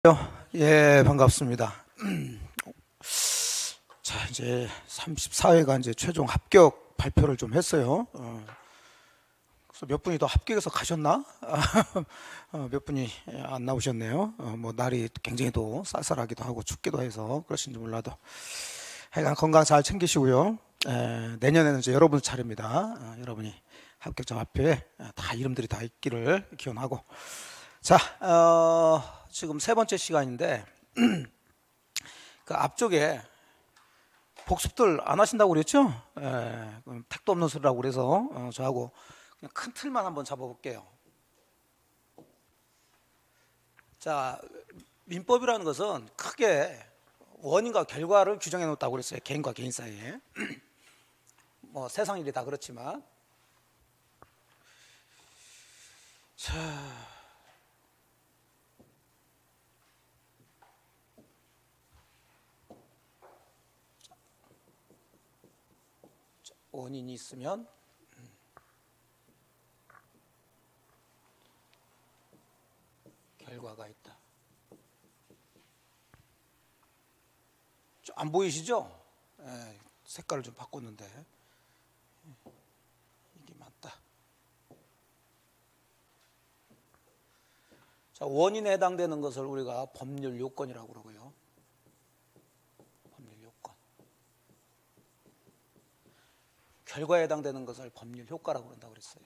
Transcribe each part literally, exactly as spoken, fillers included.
예, 반갑습니다. 자, 이제 삼십사 회가 이제 최종 합격 발표를 좀 했어요. 어, 그래서 몇 분이 더 합격해서 가셨나? 어, 몇 분이 안 나오셨네요. 어, 뭐 날이 굉장히 또 쌀쌀하기도 하고 춥기도 해서 그러신지 몰라도 하여간 건강 잘 챙기시고요. 에, 내년에는 이제 여러분 차례입니다. 어, 여러분이 합격자 발표에 다 이름들이 다 있기를 기원하고. 자, 어, 지금 세 번째 시간인데 그 앞쪽에 복습들 안 하신다고 그랬죠? 예, 택도 없는 소리라고 그래서 어, 저하고 그냥 큰 틀만 한번 잡아볼게요. 자, 민법이라는 것은 크게 원인과 결과를 규정해 놓았다고 그랬어요. 개인과 개인 사이에. 뭐 세상 일이 다 그렇지만. 자, 원인이 있으면 결과가 있다. 안 보이시죠? 예, 색깔을 좀 바꿨는데 이게 맞다. 자, 원인에 해당되는 것을 우리가 법률 요건이라고 그러고요. 법률 요건. 결과에 해당되는 것을 법률 효과라고 그런다고 그랬어요.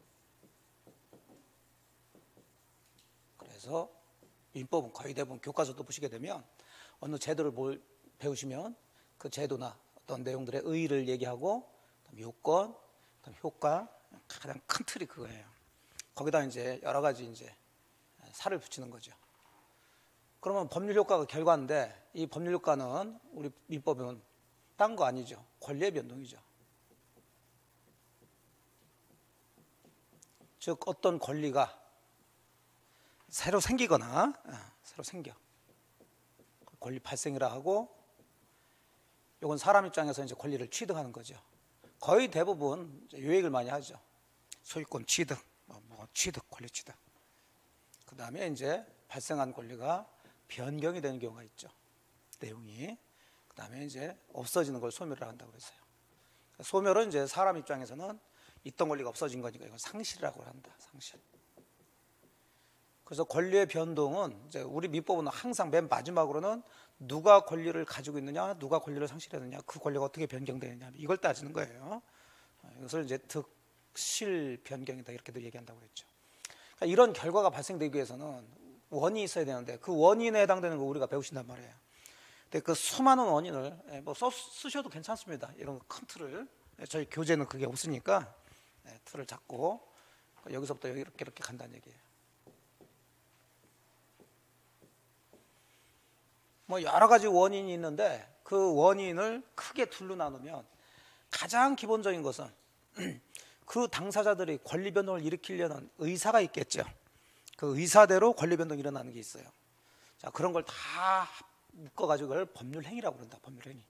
그래서 민법은 거의 대부분 교과서도 보시게 되면 어느 제도를 배우시면 그 제도나 어떤 내용들의 의의를 얘기하고 요건, 효과, 가장 큰 틀이 그거예요. 거기다 이제 여러 가지 이제 살을 붙이는 거죠. 그러면 법률 효과가 결과인데 이 법률 효과는 우리 민법은 딴 거 아니죠. 권리의 변동이죠. 즉 어떤 권리가 새로 생기거나 새로 생겨 권리 발생이라 하고 이건 사람 입장에서 이제 권리를 취득하는 거죠. 거의 대부분 요 얘기를 많이 하죠. 소유권 취득, 뭐 취득, 권리 취득. 그 다음에 이제 발생한 권리가 변경이 되는 경우가 있죠. 내용이. 그 다음에 이제 없어지는 걸 소멸을 한다고 그랬어요. 소멸은 이제 사람 입장에서는 있던 권리가 없어진 거니까 이건 상실이라고 한다. 상실. 그래서 권리의 변동은 이제 우리 민법은 항상 맨 마지막으로는 누가 권리를 가지고 있느냐, 누가 권리를 상실했느냐, 그 권리가 어떻게 변경되느냐 이걸 따지는 거예요. 이것을 이제 득실 변경이다 이렇게도 얘기한다고 그랬죠. 그러니까 이런 결과가 발생되기 위해서는 원인이 있어야 되는데 그 원인에 해당되는 거 우리가 배우신단 말이에요. 근데 그 수많은 원인을 뭐 써, 쓰셔도 괜찮습니다. 이런 큰 틀을 저희 교재는 그게 없으니까 틀을 잡고 여기서부터 이렇게 이렇게 간다는 얘기예요. 뭐 여러 가지 원인이 있는데 그 원인을 크게 둘로 나누면 가장 기본적인 것은 그 당사자들이 권리 변동을 일으키려는 의사가 있겠죠. 그 의사대로 권리 변동이 일어나는 게 있어요. 자, 그런 걸 다 묶어가지고 그걸 법률 행위라고 그런다. 법률 행위.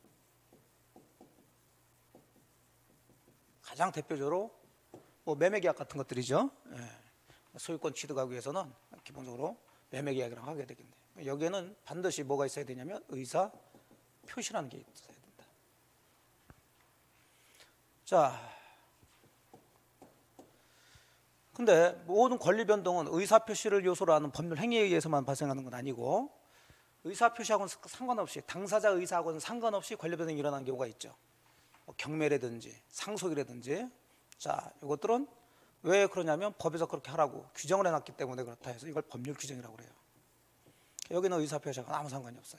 가장 대표적으로 뭐 매매계약 같은 것들이죠. 예. 소유권 취득하기 위해서는 기본적으로 매매계약이라고 하게 되겠네요. 여기에는 반드시 뭐가 있어야 되냐면 의사 표시라는 게 있어야 된다. 자, 근데 모든 권리 변동은 의사 표시를 요소로 하는 법률 행위에 의해서만 발생하는 건 아니고 의사 표시하고는 상관없이 당사자 의사하고는 상관없이 권리 변동이 일어나는 경우가 있죠. 뭐 경매라든지 상속이라든지. 자, 이것들은 왜 그러냐면 법에서 그렇게 하라고 규정을 해놨기 때문에 그렇다 해서 이걸 법률 규정이라고 그래요. 여기는 의사 표시하고는 아무 상관이 없어요.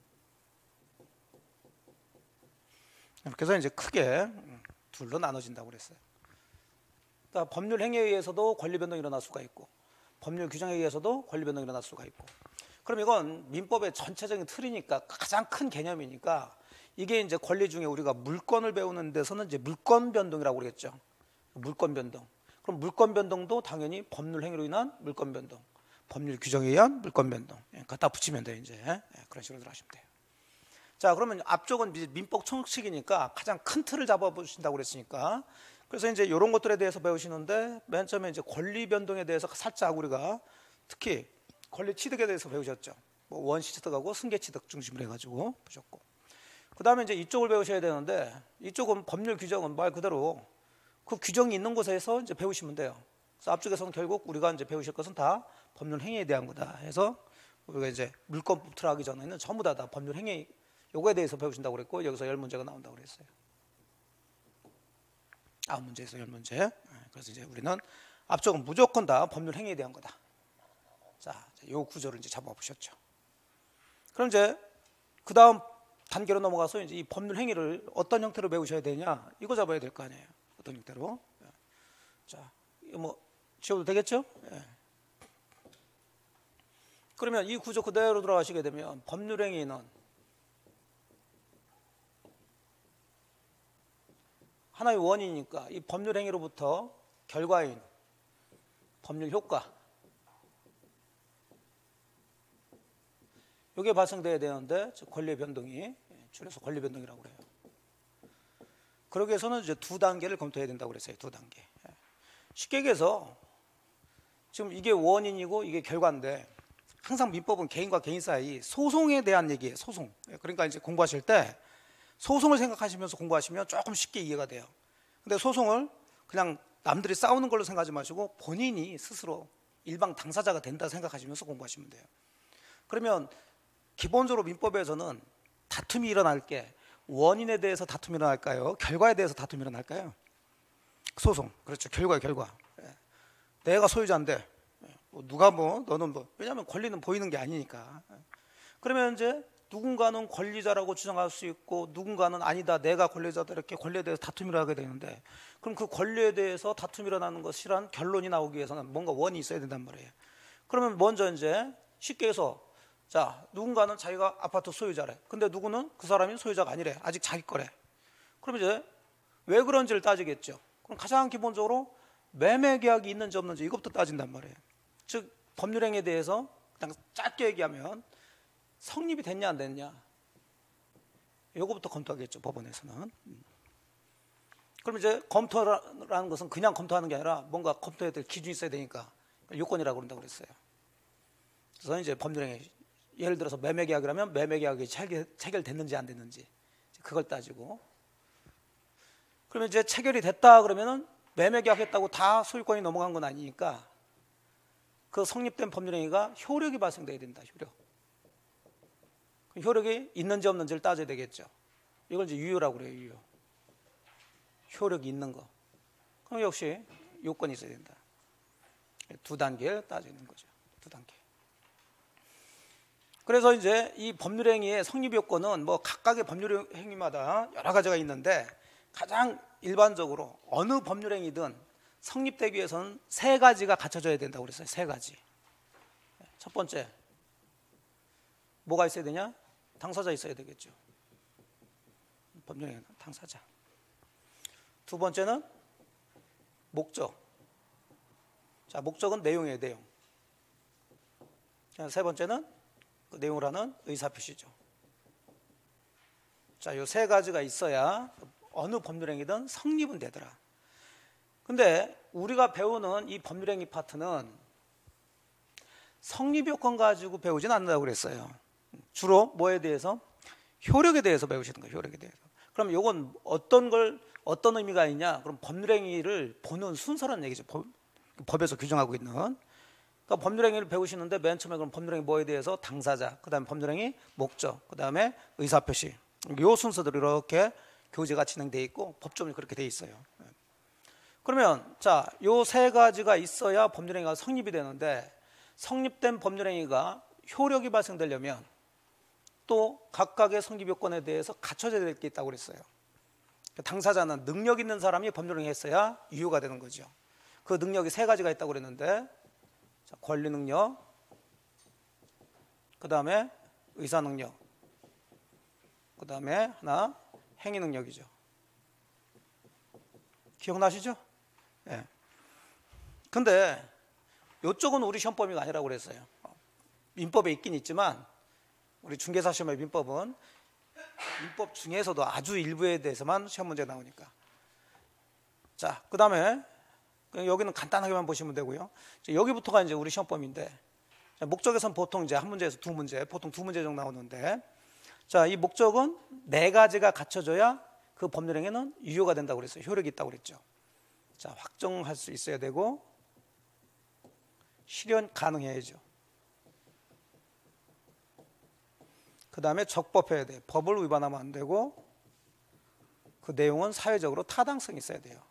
그래서 이제 크게 둘로 나눠진다고 그랬어요. 그러니까 법률 행위에 의해서도 권리 변동이 일어날 수가 있고 법률 규정에 의해서도 권리 변동이 일어날 수가 있고. 그럼 이건 민법의 전체적인 틀이니까 가장 큰 개념이니까 이게 이제 권리 중에 우리가 물권을 배우는 데서는 이제 물권 변동이라고 그러겠죠. 물권 변동. 그럼 물권 변동도 당연히 법률 행위로 인한 물권 변동, 법률 규정에 의한 물권 변동. 갖다 붙이면 돼요. 이제 그런 식으로 하시면 돼요. 자, 그러면 앞쪽은 민법 총칙이니까 가장 큰 틀을 잡아보신다고 그랬으니까 그래서 이제 이런 것들에 대해서 배우시는데 맨 처음에 이제 권리 변동에 대해서 살짝 우리가 특히 권리 취득에 대해서 배우셨죠. 뭐 원시 취득하고 승계 취득 중심으로 해가지고 보셨고, 그 다음에 이제 이쪽을 배우셔야 되는데, 이쪽은 법률 규정은 말 그대로 그 규정이 있는 곳에서 이제 배우시면 돼요. 그래서 앞쪽에서는 결국 우리가 이제 배우실 것은 다 법률 행위에 대한 거다 해서, 우리가 이제 물권법 들어가기 전에는 전부 다, 다 법률 행위 요거에 대해서 배우신다고 그랬고, 여기서 열 문제가 나온다고 그랬어요. 아홉 문제에서 열 문제. 그래서 이제 우리는 앞쪽은 무조건 다 법률 행위에 대한 거다. 자, 요 구조를 이제 잡아보셨죠. 그럼 이제 그 다음 단계로 넘어가서 이제 이 법률 행위를 어떤 형태로 배우셔야 되냐, 이거 잡아야 될 거 아니에요. 어떤 형태로. 자, 이거 뭐 지워도 되겠죠? 예. 그러면 이 구조 그대로 들어가시게 되면 법률 행위는 하나의 원인이니까 이 법률 행위로부터 결과인 법률 효과, 이게 발생돼야 되는데, 권리의 변동이, 줄여서 권리 변동이라고 그래요. 그러기 위해서는 이제 두 단계를 검토해야 된다고 그랬어요. 두 단계. 쉽게 얘기해서 지금 이게 원인이고 이게 결과인데, 항상 민법은 개인과 개인 사이 소송에 대한 얘기예요. 소송. 그러니까 이제 공부하실 때 소송을 생각하시면서 공부하시면 조금 쉽게 이해가 돼요. 근데 소송을 그냥 남들이 싸우는 걸로 생각하지 마시고 본인이 스스로 일방 당사자가 된다 생각하시면서 공부하시면 돼요. 그러면 기본적으로 민법에서는 다툼이 일어날 게 원인에 대해서 다툼이 일어날까요? 결과에 대해서 다툼이 일어날까요? 소송. 그렇죠. 결과, 결과. 내가 소유자인데 누가 뭐 너는 뭐, 왜냐하면 권리는 보이는 게 아니니까. 그러면 이제 누군가는 권리자라고 주장할 수 있고 누군가는 아니다, 내가 권리자다, 이렇게 권리에 대해서 다툼을 하게 되는데, 그럼 그 권리에 대해서 다툼이 일어나는 것이란 결론이 나오기 위해서는 뭔가 원이 있어야 된단 말이에요. 그러면 먼저 이제 쉽게 해서, 자, 누군가는 자기가 아파트 소유자래. 근데 누구는 그 사람이 소유자가 아니래. 아직 자기 거래. 그럼 이제 왜 그런지를 따지겠죠. 그럼 가장 기본적으로 매매 계약이 있는지 없는지 이것부터 따진단 말이에요. 즉 법률행위에 대해서 그냥 짧게 얘기하면 성립이 됐냐 안 됐냐, 이거부터 검토하겠죠, 법원에서는. 그럼 이제 검토라는 것은 그냥 검토하는 게 아니라 뭔가 검토해야 될 기준이 있어야 되니까 요건이라고 그런다고 그랬어요. 그래서 이제 법률행위, 예를 들어서 매매 계약이라면 매매 계약이 체결, 체결됐는지 안 됐는지 그걸 따지고, 그러면 이제 체결이 됐다 그러면은 매매 계약했다고 다 소유권이 넘어간 건 아니니까 그 성립된 법률행위가 효력이 발생돼야 된다. 효력. 효력이 있는지 없는지를 따져야 되겠죠. 이걸 이제 유효라고 그래요. 유효. 효력이 있는 거. 그럼 역시 요건이 있어야 된다. 두 단계를 따지는 거죠. 두 단계. 그래서 이제 이 법률행위의 성립 요건은 뭐 각각의 법률행위마다 여러 가지가 있는데, 가장 일반적으로 어느 법률행위든 성립되기 위해서는 세 가지가 갖춰져야 된다고 그랬어요. 세 가지. 첫 번째, 뭐가 있어야 되냐? 당사자 있어야 되겠죠. 법률행위는 당사자. 두 번째는 목적. 자, 목적은 내용이에요. 내용. 세 번째는 그 내용을 하는 의사표시죠. 자, 요 세 가지가 있어야 어느 법률행위든 성립은 되더라. 근데 우리가 배우는 이 법률행위 파트는 성립요건 가지고 배우진 않는다고 그랬어요. 주로 뭐에 대해서? 효력에 대해서 배우시는 거예요. 효력에 대해서. 그럼 이건 어떤 걸, 어떤 의미가 있냐? 그럼 법률행위를 보는 순서라는 얘기죠. 법, 법에서 규정하고 있는. 그러니까 법률행위를 배우시는데 맨 처음에 그럼 법률행위 뭐에 대해서? 당사자, 그 다음에 법률행위 목적, 그 다음에 의사표시. 이 순서대로 이렇게 교재가 진행되어 있고 법조문이 그렇게 되어 있어요. 그러면 자, 요 세 가지가 있어야 법률행위가 성립이 되는데, 성립된 법률행위가 효력이 발생되려면 또 각각의 성립 요건에 대해서 갖춰져야 될 게 있다고 그랬어요. 당사자는 능력 있는 사람이 법률행위 했어야 유효가 되는 거죠. 그 능력이 세 가지가 있다고 그랬는데, 자, 권리 능력, 그 다음에 의사 능력, 그 다음에 하나 행위 능력이죠. 기억나시죠? 예. 네. 근데 이쪽은 우리 시험 범위가 아니라고 그랬어요. 민법에 있긴 있지만 우리 중개사 시험의 민법은 민법 중에서도 아주 일부에 대해서만 시험 문제 나오니까. 자, 그 다음에 여기는 간단하게만 보시면 되고요. 여기부터가 이제 우리 시험 범위인데, 자, 목적에서는 보통 이제 한 문제에서 두 문제, 보통 두 문제 정도 나오는데, 자, 이 목적은 네 가지가 갖춰져야 그 법률행위는 유효가 된다고 그랬어요. 효력이 있다고 그랬죠. 자, 확정할 수 있어야 되고 실현 가능해야죠. 그 다음에 적법해야 돼. 법을 위반하면 안 되고 그 내용은 사회적으로 타당성이 있어야 돼요.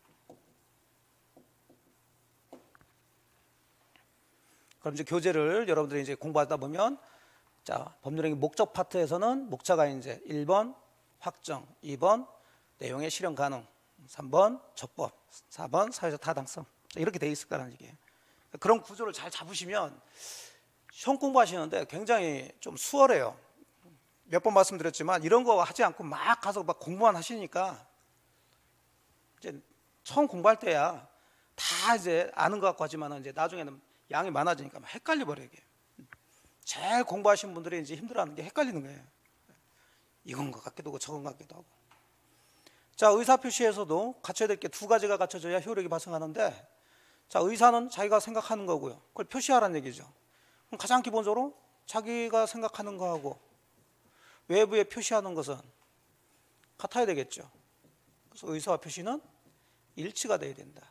그럼 이제 교재를 여러분들이 이제 공부하다 보면, 자, 법률행위 목적 파트에서는 목차가 이제 일 번 확정, 이 번 내용의 실현 가능, 삼 번 적법, 사 번 사회적 타당성, 이렇게 돼 있을 거라는 얘기예요. 그런 구조를 잘 잡으시면 시험 공부하시는데 굉장히 좀 수월해요. 몇 번 말씀드렸지만 이런 거 하지 않고 막 가서 막 공부만 하시니까 이제 처음 공부할 때야 다 이제 아는 것 같고 하지만 이제 나중에는 양이 많아지니까 막 헷갈려 버려요. 이게. 제일 공부하신 분들이 이제 힘들어하는 게 헷갈리는 거예요. 이건 것 같기도 하고 저건 것 같기도 하고. 자, 의사표시에서도 갖춰야 될 게 두 가지가 갖춰져야 효력이 발생하는데, 자, 의사는 자기가 생각하는 거고요. 그걸 표시하라는 얘기죠. 그럼 가장 기본적으로 자기가 생각하는 거하고 외부에 표시하는 것은 같아야 되겠죠. 그래서 의사와 표시는 일치가 돼야 된다.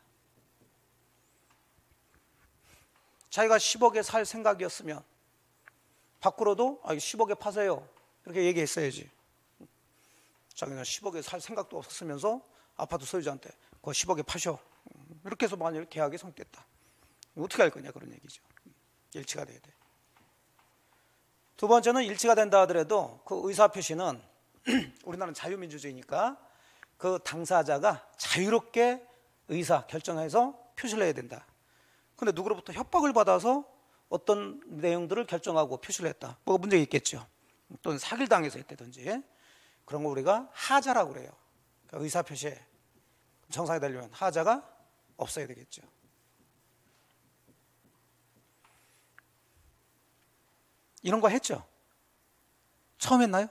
자기가 십억에 살 생각이었으면 밖으로도 아, 십억에 파세요 이렇게 얘기했어야지. 자기는 십억에 살 생각도 없었으면서 아파트 소유자한테 그거 십억에 파셔 이렇게 해서 만약에 계약이 성립됐다. 어떻게 할 거냐 그런 얘기죠. 일치가 돼야 돼. 두 번째는 일치가 된다 하더라도 그 의사표시는 우리나라는 자유민주주의니까 그 당사자가 자유롭게 의사 결정해서 표시를 해야 된다. 근데 누구로부터 협박을 받아서 어떤 내용들을 결정하고 표시를 했다. 뭐가 문제가 있겠죠. 또는 사기를 당해서 했다든지 그런 거 우리가 하자라고 그래요. 그러니까 의사표시에 정상이 되려면 하자가 없어야 되겠죠. 이런 거 했죠? 처음 했나요?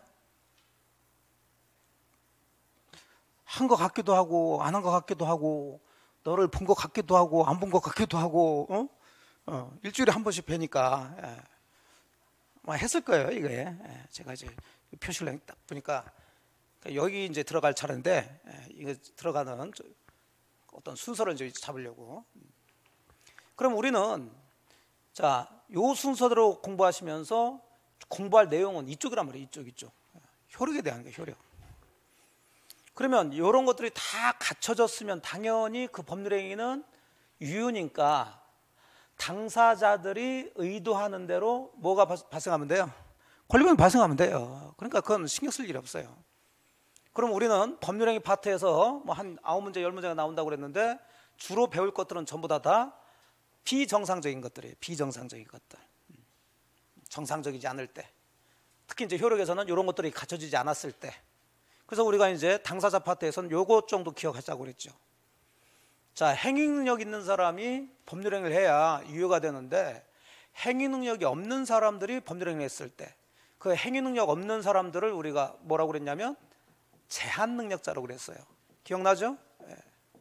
한 거 같기도 하고 안 한 거 같기도 하고 너를 본 거 같기도 하고 안 본 거 같기도 하고 어? 어, 일주일에 한 번씩 뵈니까 예. 뭐 했을 거예요. 이게 예. 제가 이제 표시를 딱 보니까 여기 이제 들어갈 차례인데 예. 이거 들어가는 어떤 순서를 이제 잡으려고. 그럼 우리는 자, 요 순서대로 공부하시면서 공부할 내용은 이쪽이란 말이에요. 이쪽 이쪽 효력에 대한 게 효력. 그러면 이런 것들이 다 갖춰졌으면 당연히 그 법률행위는 유효니까 당사자들이 의도하는 대로 뭐가 발생하면 돼요? 권리금이 발생하면 돼요. 그러니까 그건 신경 쓸 일이 없어요. 그럼 우리는 법률행위 파트에서 뭐 한 아홉 문제, 열 문제가 나온다고 그랬는데 주로 배울 것들은 전부 다, 다 비정상적인 것들이에요. 비정상적인 것들. 정상적이지 않을 때. 특히 이제 효력에서는 이런 것들이 갖춰지지 않았을 때. 그래서 우리가 이제 당사자 파트에서는 요것 정도 기억하자고 그랬죠. 자, 행위 능력 있는 사람이 법률행위를 해야 유효가 되는데 행위 능력이 없는 사람들이 법률행위를 했을 때 그 행위 능력 없는 사람들을 우리가 뭐라고 그랬냐면 제한 능력자라고 그랬어요. 기억나죠? 예.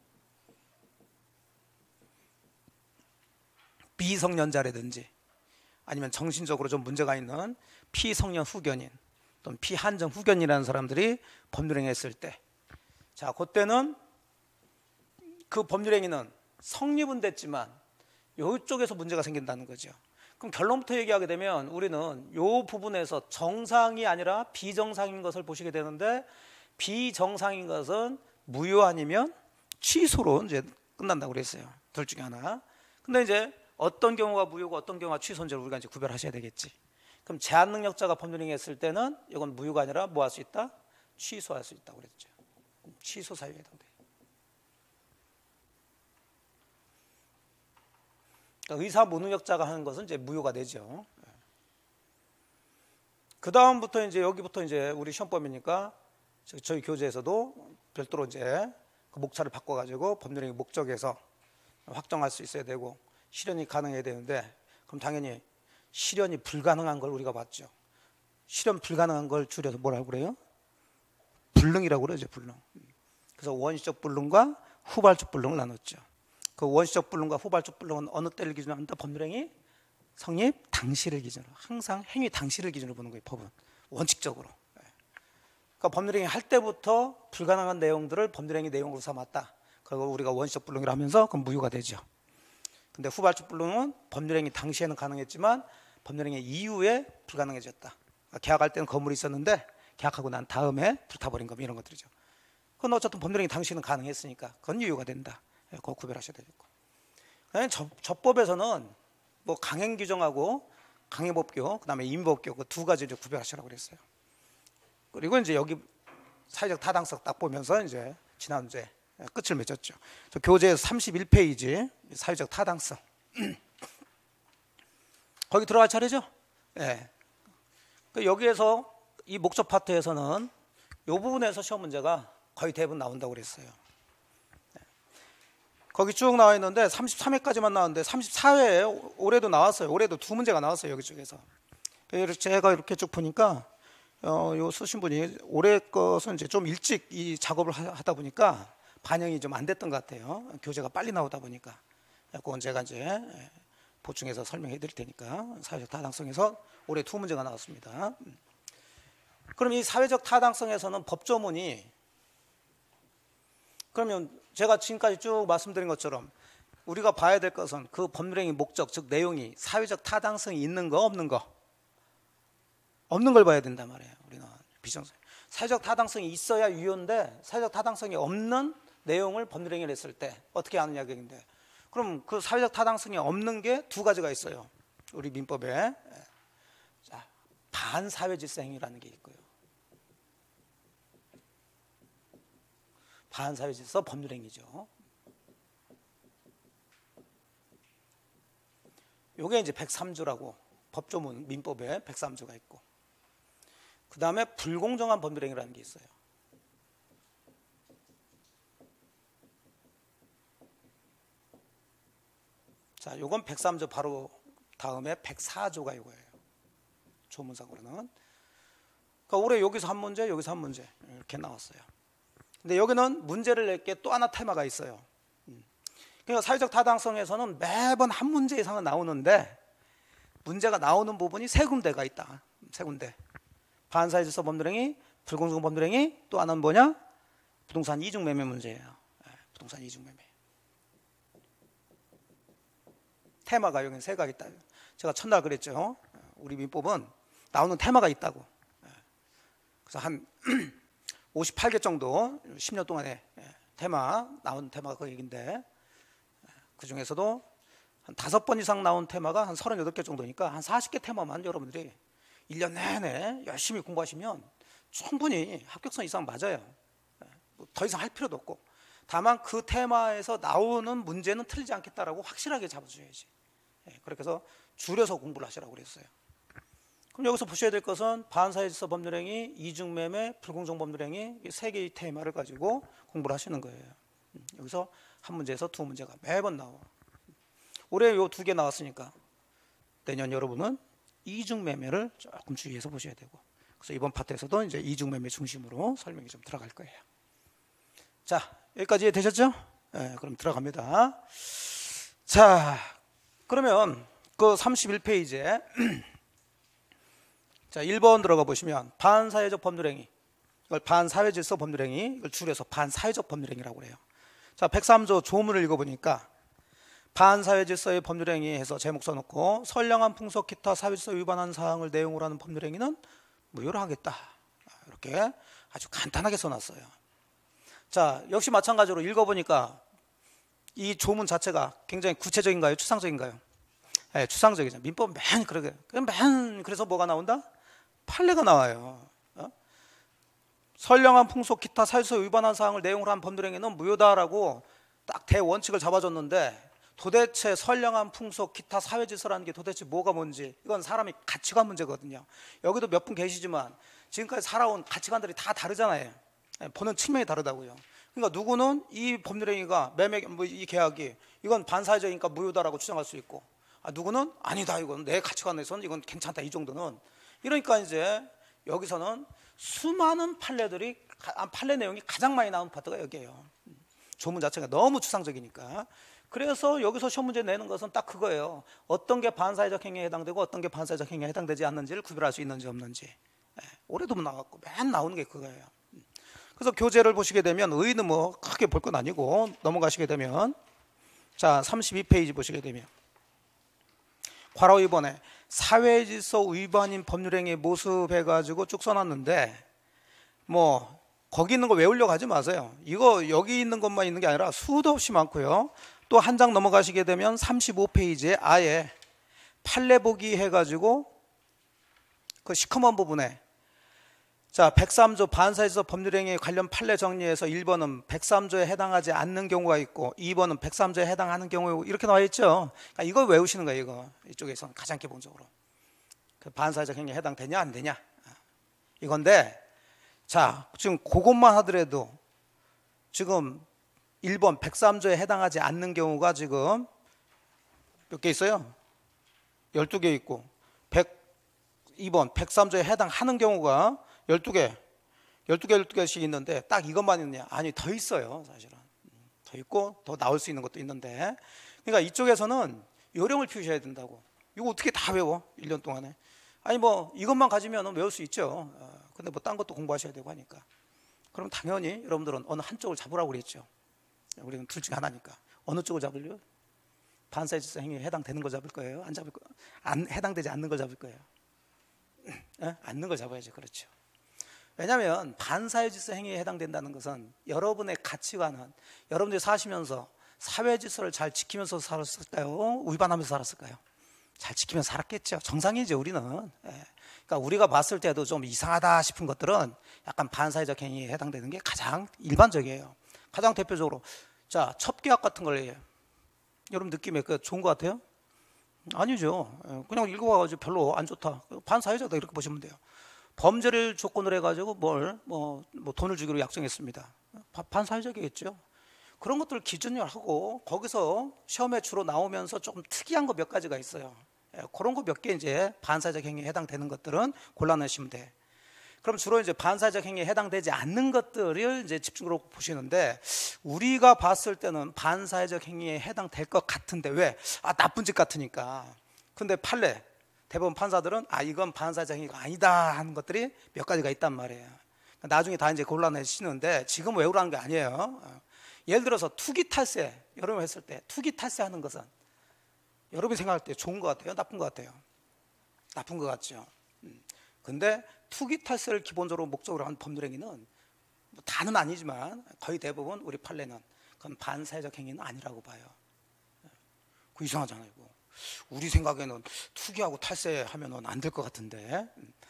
비성년자라든지 아니면 정신적으로 좀 문제가 있는 피성년 후견인 또는 피한정 후견이라는 사람들이 법률행위 했을 때, 자, 그때는 그 법률행위는 성립은 됐지만 이쪽에서 문제가 생긴다는 거죠. 그럼 결론부터 얘기하게 되면 우리는 이 부분에서 정상이 아니라 비정상인 것을 보시게 되는데 비정상인 것은 무효 아니면 취소로 이제 끝난다고 그랬어요. 둘 중에 하나. 근데 이제 어떤 경우가 무효고 어떤 경우가 취소인지 우리가 이제 구별하셔야 되겠지. 그럼 제한 능력자가 법률행위 했을 때는 이건 무효가 아니라 뭐 할 수 있다? 취소할 수 있다고 그랬죠. 취소 사유에 해당돼요. 그러니까 의사 무능력자가 하는 것은 이제 무효가 되죠. 그 다음부터 이제 여기부터 이제 우리 시험법이니까 저희 교재에서도 별도로 이제 그 목차를 바꿔가지고 법률행위 목적에서 확정할 수 있어야 되고 실현이 가능해야 되는데, 그럼 당연히 실현이 불가능한 걸 우리가 봤죠. 실현 불가능한 걸 줄여서 뭐라고 그래요? 불능이라고 그러죠. 불능. 그래서 원시적 불능과 후발적 불능을 나눴죠. 그 원시적 불능과 후발적 불능은 어느 때를 기준으로 한다? 법률행위 성립 당시를 기준으로, 항상 행위 당시를 기준으로 보는 거예요. 법은 원칙적으로. 그러니까 법률행위 할 때부터 불가능한 내용들을 법률행위 내용으로 삼았다. 그리고 우리가 원시적 불능이라 하면서 그럼 무효가 되죠. 근데 후발적 불능은 법률행위 당시에는 가능했지만 법률행위 이후에 불가능해졌다. 그러니까 계약할 때는 건물이 있었는데 계약하고 난 다음에 불타버린 거 이런 것들이죠. 그건 어쨌든 법률행위 당시에는 가능했으니까 그건 유효가 된다. 그거 구별하셔야 되겠고. 접, 접법에서는 뭐 강행 규정하고 강행법규, 그다음에 임법규 그 두 가지를 구별하시라고 그랬어요. 그리고 이제 여기 사회적 타당성 딱 보면서 이제 지난주에 끝을 맺었죠. 교재 삼십일 페이지 사회적 타당성. 거기 들어갈 차례죠? 예. 네. 여기에서 이 목적 파트에서는 이 부분에서 시험 문제가 거의 대부분 나온다고 그랬어요. 거기 쭉 나와 있는데 삼십삼 회까지만 나왔는데 삼십사 회에 올해도 나왔어요. 올해도 두 문제가 나왔어요. 여기 쪽에서. 제가 이렇게 쭉 보니까 어, 요 쓰신 분이 올해 것은 이제 좀 일찍 이 작업을 하다 보니까 반영이 좀 안 됐던 것 같아요. 교재가 빨리 나오다 보니까. 그건 제가 이제 보충해서 설명해 드릴 테니까. 사회적 타당성에서 올해 두 문제가 나왔습니다. 그럼 이 사회적 타당성에서는 법조문이, 그러면 제가 지금까지 쭉 말씀드린 것처럼 우리가 봐야 될 것은 그 법률행위 목적, 즉 내용이 사회적 타당성이 있는 거 없는 거, 없는 걸 봐야 된단 말이에요. 우리는 비정상 사회적 타당성이 있어야 유효인데 사회적 타당성이 없는 내용을 법률행위를 했을 때 어떻게 하느냐 얘기인데, 그럼 그 사회적 타당성이 없는 게 두 가지가 있어요. 우리 민법에. 자, 반사회질서 행위라는 게 있고요. 반사회질서 법률행위죠. 요게 이제 백삼 조라고 법조문 민법에 백삼 조가 있고, 그 다음에 불공정한 법률행위라는 게 있어요. 자, 요건 백삼 조 바로 다음에 백사 조가 이거예요. 조문상으로는. 그러니까 올해 여기서 한 문제, 여기서 한 문제 이렇게 나왔어요. 근데 여기는 문제를 낼 게 또 하나 테마가 있어요. 그러니까 사회적 타당성에서는 매번 한 문제 이상은 나오는데 문제가 나오는 부분이 세 군데가 있다. 세 군데. 반사회질서 법률행위, 불공정 법률행위, 또 하나는 뭐냐? 부동산 이중매매 문제예요. 부동산 이중매매. 테마가 여기는 세 가지 있다. 제가 첫날 그랬죠. 우리 민법은 나오는 테마가 있다고. 그래서 한 오십팔 개 정도 십 년 동안에 테마 나온 테마가 그 얘기인데, 그 중에서도 한 다섯 번 이상 나온 테마가 한 서른여덟 개 정도니까 한 사십 개 테마만 여러분들이 일 년 내내 열심히 공부하시면 충분히 합격선 이상 맞아요. 더 이상 할 필요도 없고, 다만 그 테마에서 나오는 문제는 틀리지 않겠다라고 확실하게 잡아줘야지. 그렇게 해서 줄여서 공부를 하시라고 그랬어요. 그럼 여기서 보셔야 될 것은 반사회질서 법률행위, 이중매매, 불공정 법률행위 이 세 개의 테마를 가지고 공부를 하시는 거예요. 여기서 한 문제에서 두 문제가 매번 나와. 올해 요 두 개 나왔으니까 내년 여러분은 이중매매를 조금 주의해서 보셔야 되고, 그래서 이번 파트에서도 이제 이중매매 중심으로 설명이 좀 들어갈 거예요. 자, 여기까지 되셨죠? 네, 그럼 들어갑니다. 자, 그러면 그 삼십일 페이지에 자, 일 번 들어가 보시면 반사회적 법률행위, 이걸 반사회질서 법률행위, 이걸 줄여서 반사회적 법률행위라고 그래요. 자, 백삼 조 조문을 읽어보니까 반사회질서의 법률행위 해서 제목 써놓고 선량한 풍속 기타 사회질서 위반한 사항을 내용으로 하는 법률행위는 무효로 하겠다. 이렇게 아주 간단하게 써놨어요. 자, 역시 마찬가지로 읽어보니까 이 조문 자체가 굉장히 구체적인가요? 추상적인가요? 네, 추상적이죠. 민법 맨 그러게. 맨 그래서 뭐가 나온다? 판례가 나와요. 어? 선량한 풍속 기타 사회질서 위반한 사항을 내용으로 한 법률행위는 무효다라고 딱 대원칙을 잡아줬는데, 도대체 선량한 풍속 기타 사회질서라는 게 도대체 뭐가 뭔지, 이건 사람이 가치관 문제거든요. 여기도 몇 분 계시지만 지금까지 살아온 가치관들이 다 다르잖아요. 보는 측면이 다르다고요. 그러니까 누구는 이 법률행위가 매매 뭐 이 계약이 이건 반사회적이니까 무효다라고 주장할 수 있고, 아, 누구는 아니다, 이건 내 가치관에서는 이건 괜찮다, 이 정도는. 이러니까 이제 여기서는 수많은 판례들이, 판례 내용이 가장 많이 나온 파트가 여기예요. 조문 자체가 너무 추상적이니까. 그래서 여기서 시험 문제 내는 것은 딱 그거예요. 어떤 게 반사회적 행위에 해당되고 어떤 게 반사회적 행위에 해당되지 않는지를 구별할 수 있는지 없는지. 예, 올해도 나왔고 맨 나오는 게 그거예요. 그래서 교재를 보시게 되면 의의는 뭐 크게 볼 건 아니고 넘어가시게 되면 자 삼십이 페이지 보시게 되면 괄호 이 번에 사회질서 위반인 법률행위 모습 해가지고 쭉 써놨는데 뭐 거기 있는 거 외우려고 하지 마세요. 이거 여기 있는 것만 있는 게 아니라 수도 없이 많고요. 또 한 장 넘어가시게 되면 삼십오 페이지에 아예 판례 보기 해가지고 그 시커먼 부분에 자 백삼 조 반사회질서 법률행위 관련 판례 정리에서 일 번은 백삼 조에 해당하지 않는 경우가 있고 이 번은 백삼 조에 해당하는 경우 이렇게 나와 있죠. 그러니까 이걸 외우시는 거예요. 이거 이쪽에서는 가장 기본적으로 그 반사회적 행위에 해당되냐 안 되냐 이건데 자 지금 그것만 하더라도 지금 일 번 백삼 조에 해당하지 않는 경우가 지금 몇 개 있어요? 열두 개 있고 이 번 백삼 조에 해당하는 경우가 열두 개, 열두 개, 열두 개씩 있는데 딱 이것만 있느냐? 아니, 더 있어요, 사실은. 더 있고 더 나올 수 있는 것도 있는데. 그러니까 이쪽에서는 요령을 피우셔야 된다고. 이거 어떻게 다 외워? 일 년 동안에. 아니, 뭐 이것만 가지면 외울 수 있죠. 근데 뭐 딴 것도 공부하셔야 되고 하니까. 그럼 당연히 여러분들은 어느 한쪽을 잡으라고 그랬죠. 우리는 둘 중에 하나니까. 어느 쪽을 잡으려고? 반사회질서 행위에 해당되는 걸 잡을 거예요? 안 잡을 거예요? 안 해당되지 않는 걸 잡을 거예요? 에? 않는 걸 잡아야죠. 그렇죠. 왜냐하면 반사회질서 행위에 해당된다는 것은 여러분의 가치관은 여러분들이 사시면서 사회질서를 잘 지키면서 살았을까요? 위반하면서 살았을까요? 잘 지키면서 살았겠죠. 정상이죠, 우리는. 예. 그러니까 우리가 봤을 때도 좀 이상하다 싶은 것들은 약간 반사회적 행위에 해당되는 게 가장 일반적이에요. 가장 대표적으로 자 첩기학 같은 걸 해요. 여러분 느낌에 그 좋은 것 같아요? 아니죠. 그냥 읽어봐가지고 별로 안 좋다. 반사회적이다 이렇게 보시면 돼요. 범죄를 조건으로 해가지고 뭘, 뭐, 뭐 돈을 주기로 약정했습니다. 반사회적이겠죠. 그런 것들을 기준으로 하고 거기서 시험에 주로 나오면서 조금 특이한 거 몇 가지가 있어요. 예, 그런 거 몇 개 이제 반사회적 행위에 해당되는 것들은 골라내시면 돼. 그럼 주로 이제 반사회적 행위에 해당되지 않는 것들을 이제 집중적으로 보시는데 우리가 봤을 때는 반사회적 행위에 해당될 것 같은데 왜? 아, 나쁜 짓 같으니까. 근데 판례 대부분 판사들은 아 이건 반사회적 행위가 아니다 하는 것들이 몇 가지가 있단 말이에요. 나중에 다 이제 골라내시는데 지금 외우라는 게 아니에요. 예를 들어서 투기 탈세 여러분 했을 때 투기 탈세하는 것은 여러분이 생각할 때 좋은 것 같아요? 나쁜 것 같아요? 나쁜 것 같죠. 근데 투기 탈세를 기본적으로 목적으로 한 법률행위는 뭐 다는 아니지만 거의 대부분 우리 판례는 그건 반사회적 행위는 아니라고 봐요. 그 이상하잖아요. 우리 생각에는 투기하고 탈세하면은 안 될 것 같은데.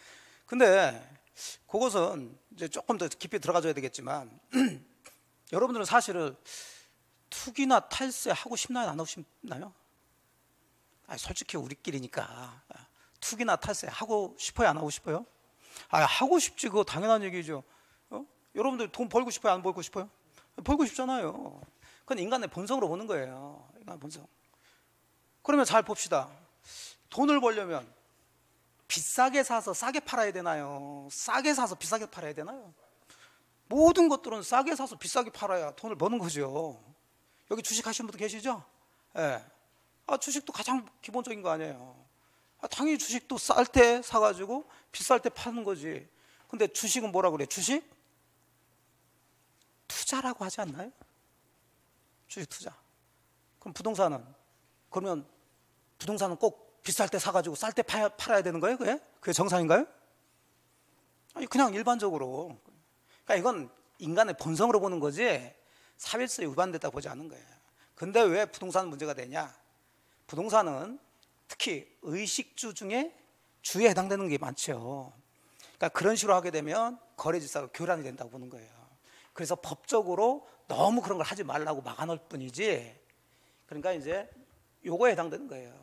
근데 그것은 이제 조금 더 깊이 들어가줘야 되겠지만 여러분들은 사실은 투기나 탈세 하고 싶나요? 안 하고 싶나요? 아니, 솔직히 우리끼리니까 투기나 탈세 하고 싶어요? 안 하고 싶어요? 아, 하고 싶지. 그거 당연한 얘기죠. 어? 여러분들 돈 벌고 싶어요? 안 벌고 싶어요? 벌고 싶잖아요. 그건 인간의 본성으로 보는 거예요. 인간의 본성. 그러면 잘 봅시다. 돈을 벌려면 비싸게 사서 싸게 팔아야 되나요? 싸게 사서 비싸게 팔아야 되나요? 모든 것들은 싸게 사서 비싸게 팔아야 돈을 버는 거죠. 여기 주식 하시는 분도 계시죠? 예. 네. 아, 주식도 가장 기본적인 거 아니에요. 아, 당연히 주식도 쌀 때 사가지고 비쌀 때 파는 거지. 근데 주식은 뭐라 그래? 주식? 투자라고 하지 않나요? 주식 투자. 그럼 부동산은? 그러면 부동산은 꼭 비쌀 때 사가지고 쌀 때 팔아야 되는 거예요? 그게? 그게 정상인가요? 아니, 그냥 일반적으로. 그러니까 이건 인간의 본성으로 보는 거지 사회질서에 위반됐다고 보지 않는 거예요. 근데 왜 부동산은 문제가 되냐? 부동산은 특히 의식주 중에 주에 해당되는 게 많죠. 그러니까 그런 식으로 하게 되면 거래질서가 교란이 된다고 보는 거예요. 그래서 법적으로 너무 그런 걸 하지 말라고 막아놓을 뿐이지. 그러니까 이제 요거에 해당되는 거예요.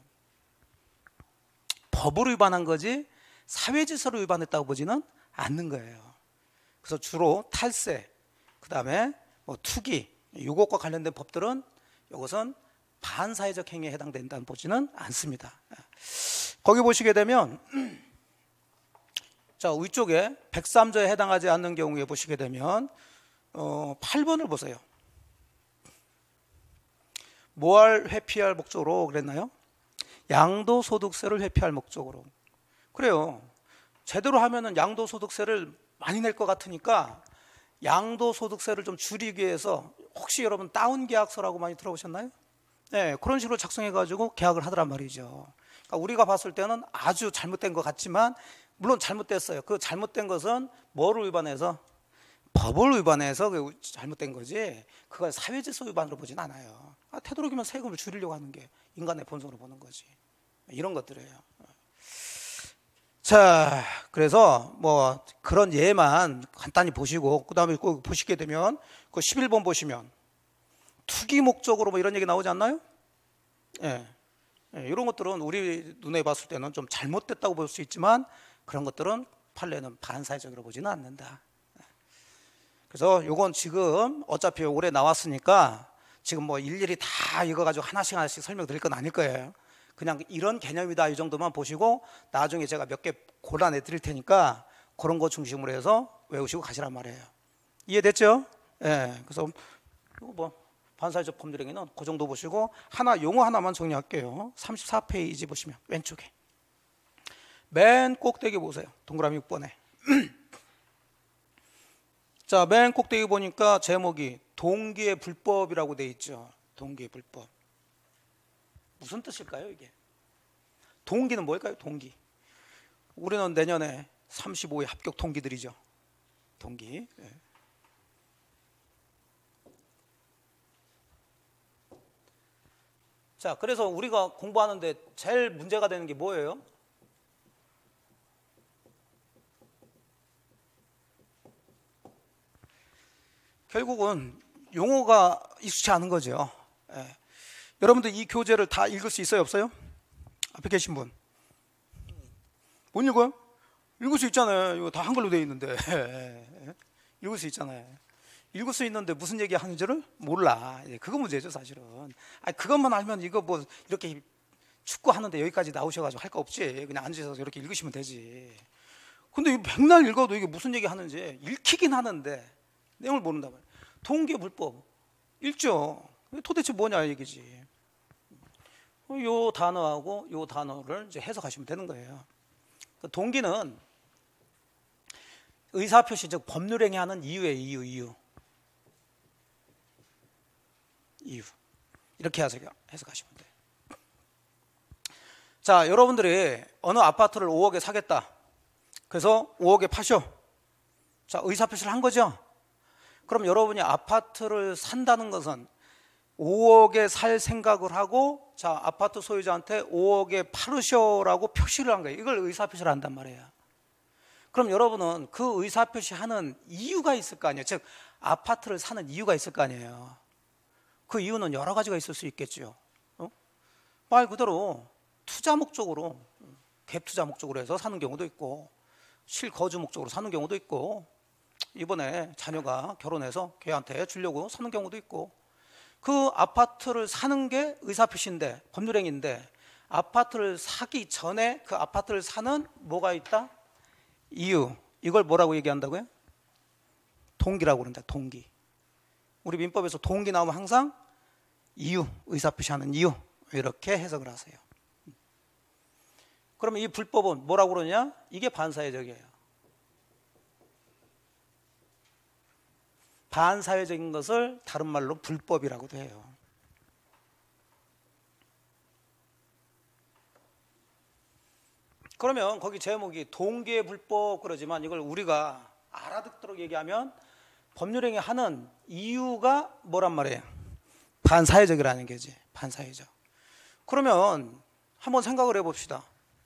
법으로 위반한 거지 사회질서로 위반했다고 보지는 않는 거예요. 그래서 주로 탈세, 그 다음에 뭐 투기, 요것과 관련된 법들은 이것은 반사회적 행위에 해당된다는 보지는 않습니다. 거기 보시게 되면 자 위쪽에 백삼 조에 해당하지 않는 경우에 보시게 되면 어, 팔 번을 보세요. 뭐할 회피할 목적으로 그랬나요? 양도소득세를 회피할 목적으로. 그래요. 제대로 하면은 양도소득세를 많이 낼 것 같으니까 양도소득세를 좀 줄이기 위해서, 혹시 여러분 다운계약서라고 많이 들어보셨나요? 네, 그런 식으로 작성해가지고 계약을 하더란 말이죠. 그러니까 우리가 봤을 때는 아주 잘못된 것 같지만, 물론 잘못됐어요. 그 잘못된 것은 뭐를 위반해서? 법을 위반해서 잘못된 거지, 그걸 사회질서 위반으로 보진 않아요. 아, 되도록이면 세금을 줄이려고 하는 게 인간의 본성으로 보는 거지. 이런 것들이에요. 자, 그래서 뭐 그런 예만 간단히 보시고, 그 다음에 꼭 보시게 되면 그 십일 번 보시면 투기 목적으로 뭐 이런 얘기 나오지 않나요? 예. 예, 이런 것들은 우리 눈에 봤을 때는 좀 잘못됐다고 볼 수 있지만, 그런 것들은 판례는 반사회적으로 보지는 않는다. 그래서 요건 지금 어차피 올해 나왔으니까 지금 뭐 일일이 다 이거 가지고 하나씩 하나씩 설명드릴 건 아닐 거예요. 그냥 이런 개념이다 이 정도만 보시고, 나중에 제가 몇 개 골라내 드릴 테니까 그런 거 중심으로 해서 외우시고 가시란 말이에요. 이해됐죠? 예. 그래서 뭐 반사회적 법률행위는 그 정도 보시고, 하나 용어 하나만 정리할게요. 삼십사 페이지 보시면 왼쪽에 맨 꼭대기 보세요. 동그라미 육 번에. 자, 맨 꼭대기 보니까 제목이 동기의 불법이라고 돼 있죠. 동기의 불법. 무슨 뜻일까요, 이게? 동기는 뭘까요? 동기. 우리는 내년에 삼십오 회 합격 동기들이죠. 동기. 예. 자, 그래서 우리가 공부하는데 제일 문제가 되는 게 뭐예요? 결국은 용어가 익숙치 않은 거죠. 예. 여러분들 이 교재를 다 읽을 수 있어요, 없어요? 앞에 계신 분. 못 읽어요? 읽을 수 있잖아요. 이거 다 한글로 되어 있는데. 예. 읽을 수 있잖아요. 읽을 수 있는데 무슨 얘기 하는지를 몰라. 예, 그거 문제죠, 사실은. 아니, 그것만 알면 이거 뭐 이렇게 축구 하는데 여기까지 나오셔가지고 할 거 없지. 그냥 앉으셔서 이렇게 읽으시면 되지. 근데 백날 읽어도 이게 무슨 얘기 하는지 읽히긴 하는데 내용을 모른다 말이에요. 동기의 불법 읽죠. 도대체 뭐냐 얘기지. 요 단어하고 요 단어를 이제 해석하시면 되는 거예요. 동기는 의사표시, 즉 법률행위하는 이유예요. 이유, 이유, 이유. 이렇게 해석하시면 돼요. 자, 여러분들이 어느 아파트를 오억에 사겠다. 그래서 오억에 파셔. 자, 의사표시를 한 거죠. 그럼 여러분이 아파트를 산다는 것은 오억에 살 생각을 하고, 자, 아파트 소유자한테 오억에 팔으셔라고 표시를 한 거예요. 이걸 의사표시를 한단 말이에요. 그럼 여러분은 그 의사표시하는 이유가 있을 거 아니에요. 즉 아파트를 사는 이유가 있을 거 아니에요. 그 이유는 여러 가지가 있을 수 있겠죠. 어? 말 그대로 투자 목적으로, 갭 투자 목적으로 해서 사는 경우도 있고, 실거주 목적으로 사는 경우도 있고, 이번에 자녀가 결혼해서 걔한테 주려고 사는 경우도 있고, 그 아파트를 사는 게 의사표시인데, 법률행위인데, 아파트를 사기 전에 그 아파트를 사는 뭐가 있다? 이유. 이걸 뭐라고 얘기한다고요? 동기라고 그런다. 동기. 우리 민법에서 동기 나오면 항상 이유, 의사표시하는 이유, 이렇게 해석을 하세요. 그러면 이 불법은 뭐라고 그러냐? 이게 반사회적이에요. 반사회적인 것을 다른 말로 불법이라고도 해요. 그러면 거기 제목이 동기의 불법 그러지만, 이걸 우리가 알아듣도록 얘기하면 법률행위 하는 이유가 뭐란 말이에요? 반사회적이라는 게지. 반사회적. 그러면 한번 생각을 해봅시다.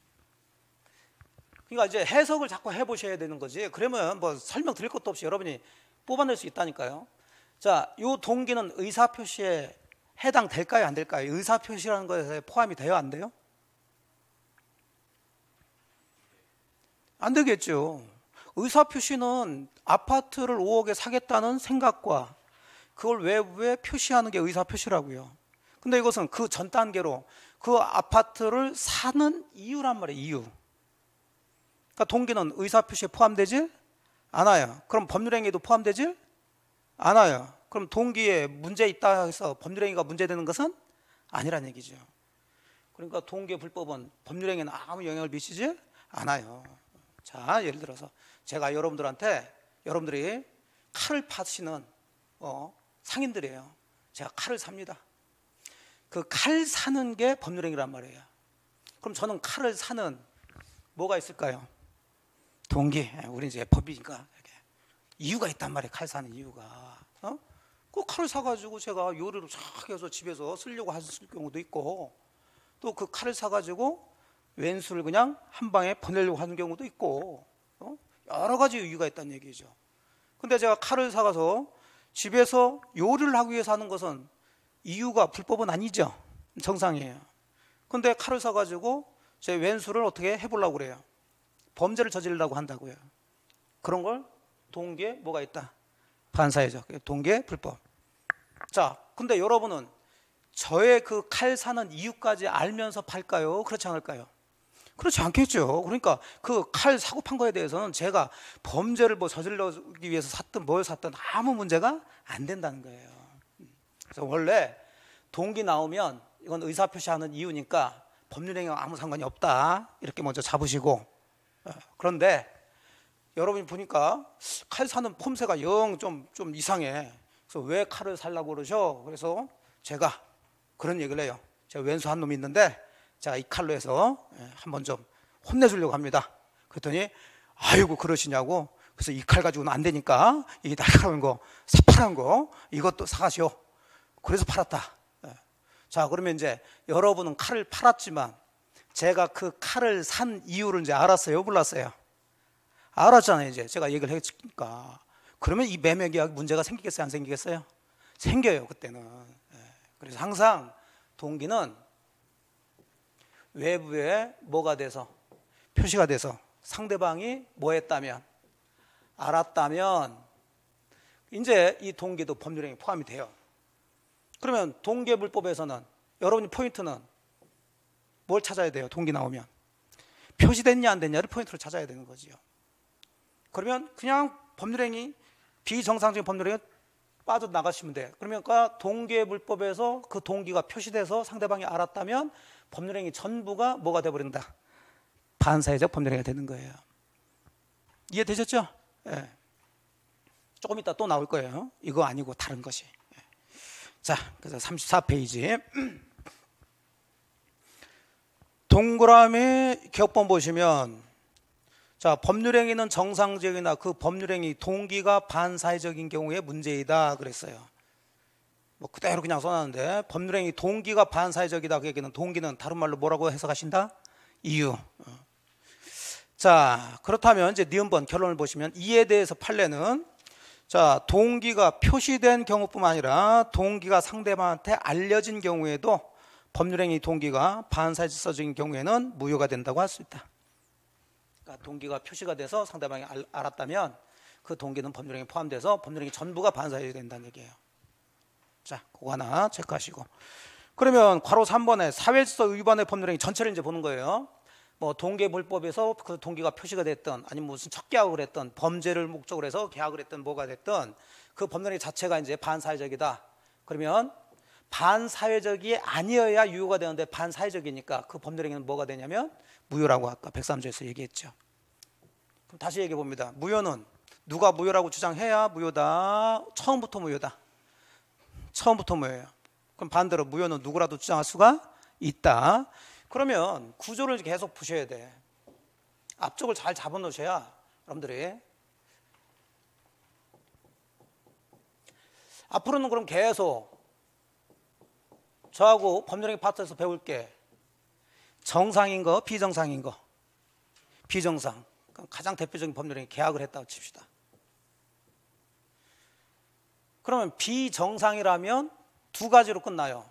그러니까 이제 해석을 자꾸 해보셔야 되는 거지. 그러면 뭐 설명 드릴 것도 없이 여러분이 뽑아낼 수 있다니까요. 자, 요 동기는 의사표시에 해당될까요, 안 될까요? 의사표시라는 것에 포함이 돼요, 안 돼요? 안 되겠죠. 의사표시는 아파트를 오억에 사겠다는 생각과 그걸 왜, 왜 표시하는 게 의사표시라고요. 근데 이것은 그 전 단계로 그 아파트를 사는 이유란 말이에요. 이유. 그러니까 동기는 의사표시에 포함되지 않아요. 그럼 법률행위도 포함되지 않아요. 그럼 동기에 문제 있다 해서 법률행위가 문제되는 것은 아니란 얘기죠. 그러니까 동계불법은 법률행위에는 아무 영향을 미치지 않아요. 자, 예를 들어서 제가 여러분들한테, 여러분들이 칼을 파시는 어, 상인들이에요. 제가 칼을 삽니다. 그 칼 사는 게 법률행위란 말이에요. 그럼 저는 칼을 사는 뭐가 있을까요? 동기. 우리 이제 법이니까 이유가 있단 말이에요. 칼 사는 이유가. 어? 그 칼을 사가지고 제가 요리를 쫙 해서 집에서 쓰려고 하실 경우도 있고, 또 그 칼을 사가지고 왼수를 그냥 한 방에 보내려고 하는 경우도 있고, 어? 여러 가지 이유가 있다는 얘기죠. 근데 제가 칼을 사가서 집에서 요리를 하기 위해서 하는 것은 이유가 불법은 아니죠. 정상이에요. 근데 칼을 사가지고 제 왼수를 어떻게 해보려고 그래요. 범죄를 저지르려고 한다고요. 그런 걸 동기에 뭐가 있다? 반사회적, 동기의 불법. 자, 근데 여러분은 저의 그 칼 사는 이유까지 알면서 팔까요? 그렇지 않을까요? 그렇지 않겠죠. 그러니까 그 칼 사고 판 거에 대해서는 제가 범죄를 뭐 저지르기 위해서 샀든 뭘 샀든 아무 문제가 안 된다는 거예요. 그래서 원래 동기 나오면 이건 의사표시하는 이유니까 법률행위와 아무 상관이 없다, 이렇게 먼저 잡으시고, 그런데 여러분이 보니까 칼 사는 폼새가 영 좀 좀 이상해. 그래서 왜 칼을 살라고 그러셔? 그래서 제가 그런 얘기를 해요. 제가 왼수 한 놈이 있는데 제가 이 칼로 해서 한번 좀 혼내주려고 합니다. 그랬더니 아이고 그러시냐고. 그래서 이 칼 가지고는 안 되니까 이 날카로운 거, 새파란 거 이것도 사가시오. 그래서 팔았다. 자, 그러면 이제 여러분은 칼을 팔았지만 제가 그 칼을 산 이유를 이제 알았어요? 몰랐어요? 알았잖아요. 이제 제가 얘기를 했으니까. 그러면 이 매매 계약 문제가 생기겠어요? 안 생기겠어요? 생겨요, 그때는. 그래서 항상 동기는 외부에 뭐가 돼서, 표시가 돼서 상대방이 뭐 했다면, 알았다면 이제 이 동기도 법률행위 포함이 돼요. 그러면 동계불법에서는 여러분이 포인트는 뭘 찾아야 돼요? 동기 나오면 표시됐냐 안 됐냐를 포인트로 찾아야 되는 거지요. 그러면 그냥 법률행위, 비정상적인 법률행위 빠져나가시면 돼요. 그러니까 동계불법에서 그 동기가 표시돼서 상대방이 알았다면 법률행위 전부가 뭐가 돼버린다? 반사회적 법률행위가 되는 거예요. 이해되셨죠? 예. 조금 이따 또 나올 거예요. 이거 아니고 다른 것이. 자, 그래서 삼십사 페이지 동그라미 격번 보시면, 자, 법률행위는 정상적이나 그 법률행위 동기가 반사회적인 경우에 문제이다 그랬어요. 뭐 그대로 그냥 써놨는데, 법률행위 동기가 반사회적이다, 그 얘기는 동기는 다른 말로 뭐라고 해석하신다? 이유. 자, 그렇다면 이제 니은번 결론을 보시면 이에 대해서 판례는, 자, 동기가 표시된 경우뿐만 아니라 동기가 상대방한테 알려진 경우에도 법률행위 동기가 반사회적인 경우에는 무효가 된다고 할 수 있다. 그러니까 동기가 표시가 돼서 상대방이 알, 알았다면 그 동기는 법률행위 포함돼서 법률행위 전부가 반사회적이 된다는 얘기예요. 자, 그거 하나 체크하시고, 그러면 괄호 삼 번에 사회질서 위반의 법률행위 전체를 이제 보는 거예요. 뭐 동계불법에서 그 동기가 표시가 됐던, 아니면 무슨 첫 계약을 했던, 범죄를 목적으로 해서 계약을 했던, 뭐가 됐던 그 법률행위 자체가 이제 반사회적이다. 그러면 반사회적이 아니어야 유효가 되는데 반사회적이니까 그 법률행위는 뭐가 되냐면 무효라고 아까 백삼 조에서 얘기했죠. 그럼 다시 얘기해 봅니다. 무효는 누가 무효라고 주장해야 무효다? 처음부터 무효다. 처음부터 무효예요. 그럼 반대로 무효는 누구라도 주장할 수가 있다. 그러면 구조를 계속 보셔야 돼. 앞쪽을 잘 잡아놓으셔야 여러분들이 앞으로는 그럼 계속 저하고 법률행위 파트에서 배울 게 정상인 거, 비정상인 거. 비정상, 가장 대표적인 법률행위 계약을 했다고 칩시다. 그러면 비정상이라면 두 가지로 끝나요.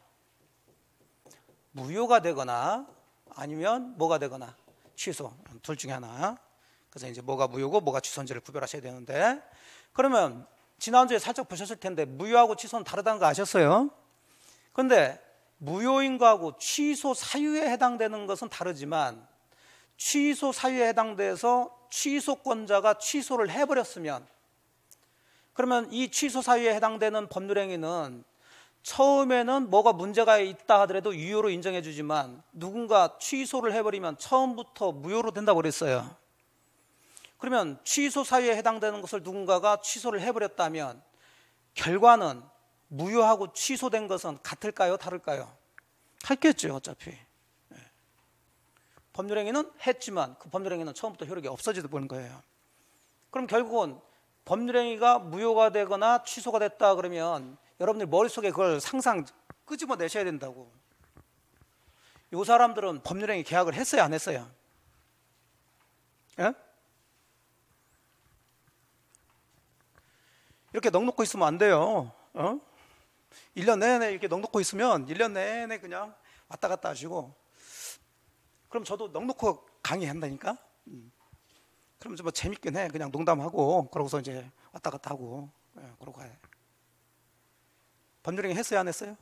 무효가 되거나 아니면 뭐가 되거나 취소, 둘 중에 하나. 그래서 이제 뭐가 무효고 뭐가 취소인지를 구별하셔야 되는데, 그러면 지난주에 살짝 보셨을 텐데 무효하고 취소는 다르다는 거 아셨어요? 그런데 무효인 거하고 취소 사유에 해당되는 것은 다르지만, 취소 사유에 해당돼서 취소권자가 취소를 해버렸으면, 그러면 이 취소 사유에 해당되는 법률행위는 처음에는 뭐가 문제가 있다 하더라도 유효로 인정해 주지만 누군가 취소를 해버리면 처음부터 무효로 된다고 그랬어요. 그러면 취소 사유에 해당되는 것을 누군가가 취소를 해버렸다면 결과는 무효하고 취소된 것은 같을까요? 다를까요? 같겠죠, 어차피. 네. 법률행위는 했지만 그 법률행위는 처음부터 효력이 없어지다 보는 거예요. 그럼 결국은 법률행위가 무효가 되거나 취소가 됐다 그러면 여러분들 머릿속에 그걸 상상 끄집어 내셔야 된다고. 이 사람들은 법률행위 계약을 했어요, 안 했어요? 예? 이렇게 넉넉고 있으면 안 돼요. 어? 일 년 내내 이렇게 넉넉고 있으면 일 년 내내 그냥 왔다 갔다 하시고, 그럼 저도 넉넉고 강의한다니까? 음. 그럼 좀 뭐 재밌긴 해. 그냥 농담하고, 그러고서 이제 왔다 갔다 하고, 예, 그러고 가요. 법률행위 했어요, 안 했어요?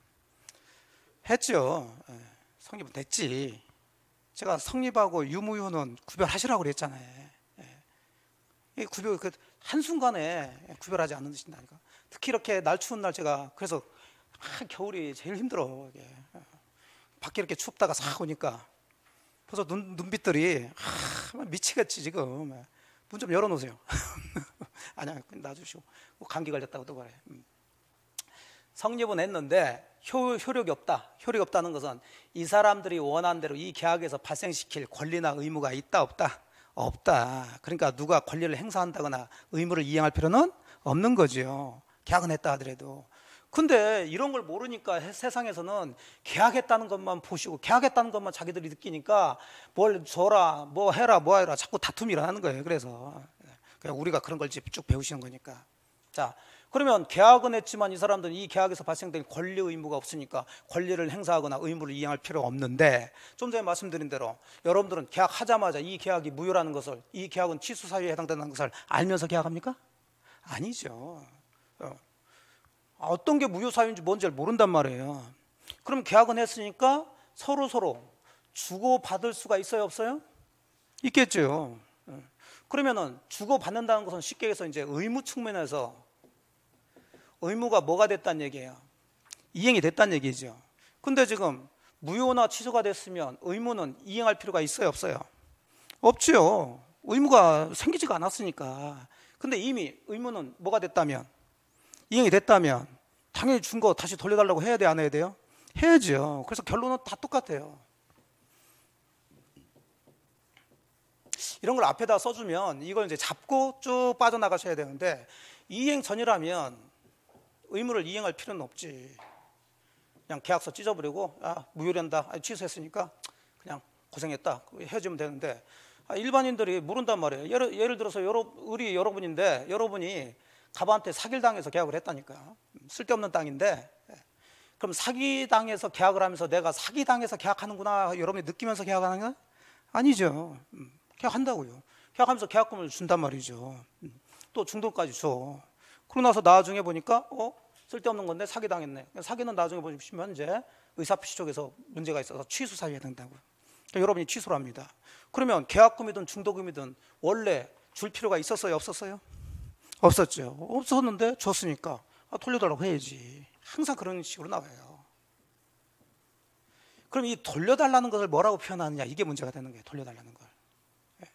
했죠. 예, 성립은 됐지. 제가 성립하고 유무효는 구별하시라고 그랬잖아요. 예. 이 구별, 그 한순간에 구별하지 않는다니까. 특히 이렇게 날 추운 날 제가, 그래서 아, 겨울이 제일 힘들어. 이게. 밖에 이렇게 춥다가 싹 오니까 벌써 눈, 눈빛들이 아, 미치겠지 지금. 문 좀 열어놓으세요. 아니야, 놔주시고. 감기 걸렸다고 또 그래. 음. 성립은 했는데 효, 효력이 없다. 효력이 없다는 것은 이 사람들이 원하는 대로 이 계약에서 발생시킬 권리나 의무가 있다 없다? 없다. 그러니까 누가 권리를 행사한다거나 의무를 이행할 필요는 없는 거죠. 계약은 했다 하더라도. 근데 이런 걸 모르니까 세상에서는 계약했다는 것만 보시고 계약했다는 것만 자기들이 느끼니까 뭘 줘라, 뭐 해라, 뭐 해라 자꾸 다툼이 일어나는 거예요. 그래서 우리가 그런 걸 쭉 배우시는 거니까. 자, 그러면 계약은 했지만 이 사람들은 이 계약에서 발생된 권리 의무가 없으니까 권리를 행사하거나 의무를 이행할 필요가 없는데, 좀 전에 말씀드린 대로 여러분들은 계약하자마자 이 계약이 무효라는 것을, 이 계약은 취소 사유에 해당되는 것을 알면서 계약합니까? 아니죠. 어떤 게 무효 사유인지 뭔지 모른단 말이에요. 그럼 계약은 했으니까 서로 서로 주고받을 수가 있어요, 없어요? 있겠죠. 그러면은 주고받는다는 것은 쉽게 해서 이제 의무 측면에서 의무가 뭐가 됐다는 얘기예요? 이행이 됐다는 얘기죠. 근데 지금 무효나 취소가 됐으면 의무는 이행할 필요가 있어요, 없어요? 없죠. 의무가 생기지가 않았으니까. 근데 이미 의무는 뭐가 됐다면, 이행이 됐다면 당연히 준 거 다시 돌려달라고 해야 돼, 안 해야 돼요? 해야죠. 그래서 결론은 다 똑같아요. 이런 걸 앞에다 써주면 이걸 이제 잡고 쭉 빠져나가셔야 되는데, 이행 전이라면 의무를 이행할 필요는 없지. 그냥 계약서 찢어버리고 아, 무효된다, 아, 취소했으니까 그냥 고생했다, 헤어지면 되는데, 아, 일반인들이 모른단 말이에요. 예를, 예를 들어서 여러, 우리 여러분인데 여러분이 가방한테 사기를 당해서 계약을 했다니까. 쓸데없는 땅인데, 그럼 사기당해서 계약을 하면서 내가 사기당해서 계약하는구나 여러분이 느끼면서 계약하는 건 아니죠. 계약한다고요. 계약하면서 계약금을 준단 말이죠. 또 중도까지 줘. 그러고 나서 나중에 보니까 어? 쓸데없는 건데 사기당했네. 사기는 나중에 보시면 이제 의사표시 쪽에서 문제가 있어서 취소 사유에 해당된다고. 그러니까 여러분이 취소를 합니다. 그러면 계약금이든 중도금이든 원래 줄 필요가 있었어요, 없었어요? 없었죠. 없었는데 줬으니까 아, 돌려달라고 해야지. 항상 그런 식으로 나와요. 그럼 이 돌려달라는 것을 뭐라고 표현하느냐, 이게 문제가 되는 거예요. 돌려달라는 걸. 예.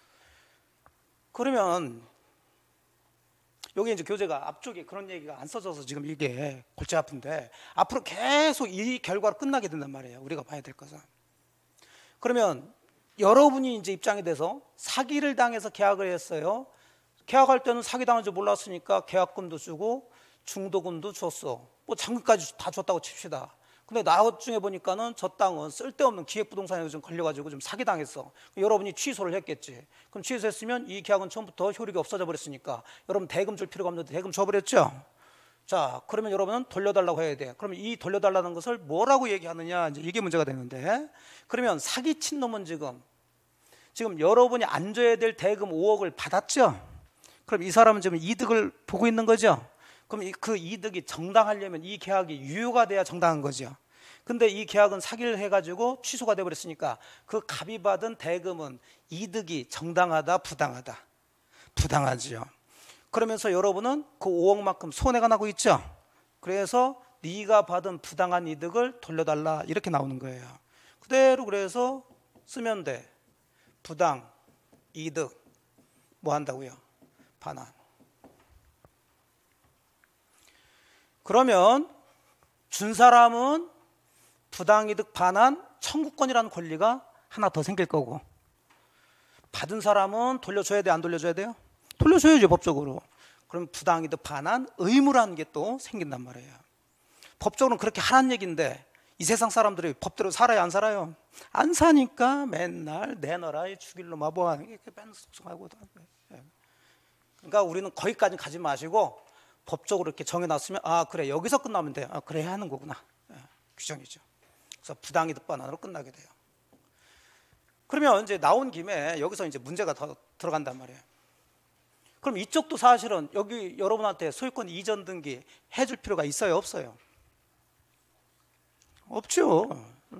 그러면 여기 이제 교재가 앞쪽에 그런 얘기가 안 써져서 지금 이게 골치 아픈데, 앞으로 계속 이 결과로 끝나게 된단 말이에요. 우리가 봐야 될 것은. 그러면 여러분이 이제 입장이 돼서 사기를 당해서 계약을 했어요. 계약할 때는 사기당한 줄 몰랐으니까 계약금도 주고 중도금도 줬어. 뭐 잔금까지 다 줬다고 칩시다. 근데 나중에 보니까는 저 땅은 쓸데없는 기획부동산에 좀 걸려가지고 좀 사기당했어. 여러분이 취소를 했겠지. 그럼 취소했으면 이 계약은 처음부터 효력이 없어져 버렸으니까 여러분 대금 줄 필요가 없는데 대금 줘버렸죠. 자, 그러면 여러분은 돌려달라고 해야 돼. 그러면 이 돌려달라는 것을 뭐라고 얘기하느냐, 이제 이게 문제가 되는데, 그러면 사기친 놈은 지금 지금 여러분이 안 줘야 될 대금 오억을 받았죠. 그럼 이 사람은 지금 이득을 보고 있는 거죠. 그럼 그 이득이 정당하려면 이 계약이 유효가 돼야 정당한 거죠. 근데 이 계약은 사기를 해가지고 취소가 돼버렸으니까 그 갑이 받은 대금은 이득이 정당하다, 부당하다? 부당하죠. 그러면서 여러분은 그 오억만큼 손해가 나고 있죠. 그래서 네가 받은 부당한 이득을 돌려달라 이렇게 나오는 거예요. 그대로 그래서 쓰면 돼. 부당, 이득 뭐 한다고요? 반환. 그러면 준 사람은 부당이득 반환 청구권이라는 권리가 하나 더 생길 거고, 받은 사람은 돌려줘야 돼, 안 돌려줘야 돼요? 돌려줘야죠, 법적으로. 그럼 부당이득 반환 의무라는 게 또 생긴단 말이에요. 법적으로는 그렇게 하라는 얘기인데 이 세상 사람들이 법대로 살아요, 안 살아요? 안 사니까 맨날 내놔라, 죽일로 마보하는 게 맨날 속상하고. 그러니까 우리는 거기까지 가지 마시고 법적으로 이렇게 정해놨으면 아 그래 여기서 끝나면 돼. 아 그래 하는 거구나. 규정이죠. 그래서 부당이득 반환으로 끝나게 돼요. 그러면 이제 나온 김에 여기서 이제 문제가 더 들어간단 말이에요. 그럼 이쪽도 사실은 여기 여러분한테 소유권 이전 등기 해줄 필요가 있어요, 없어요? 없죠.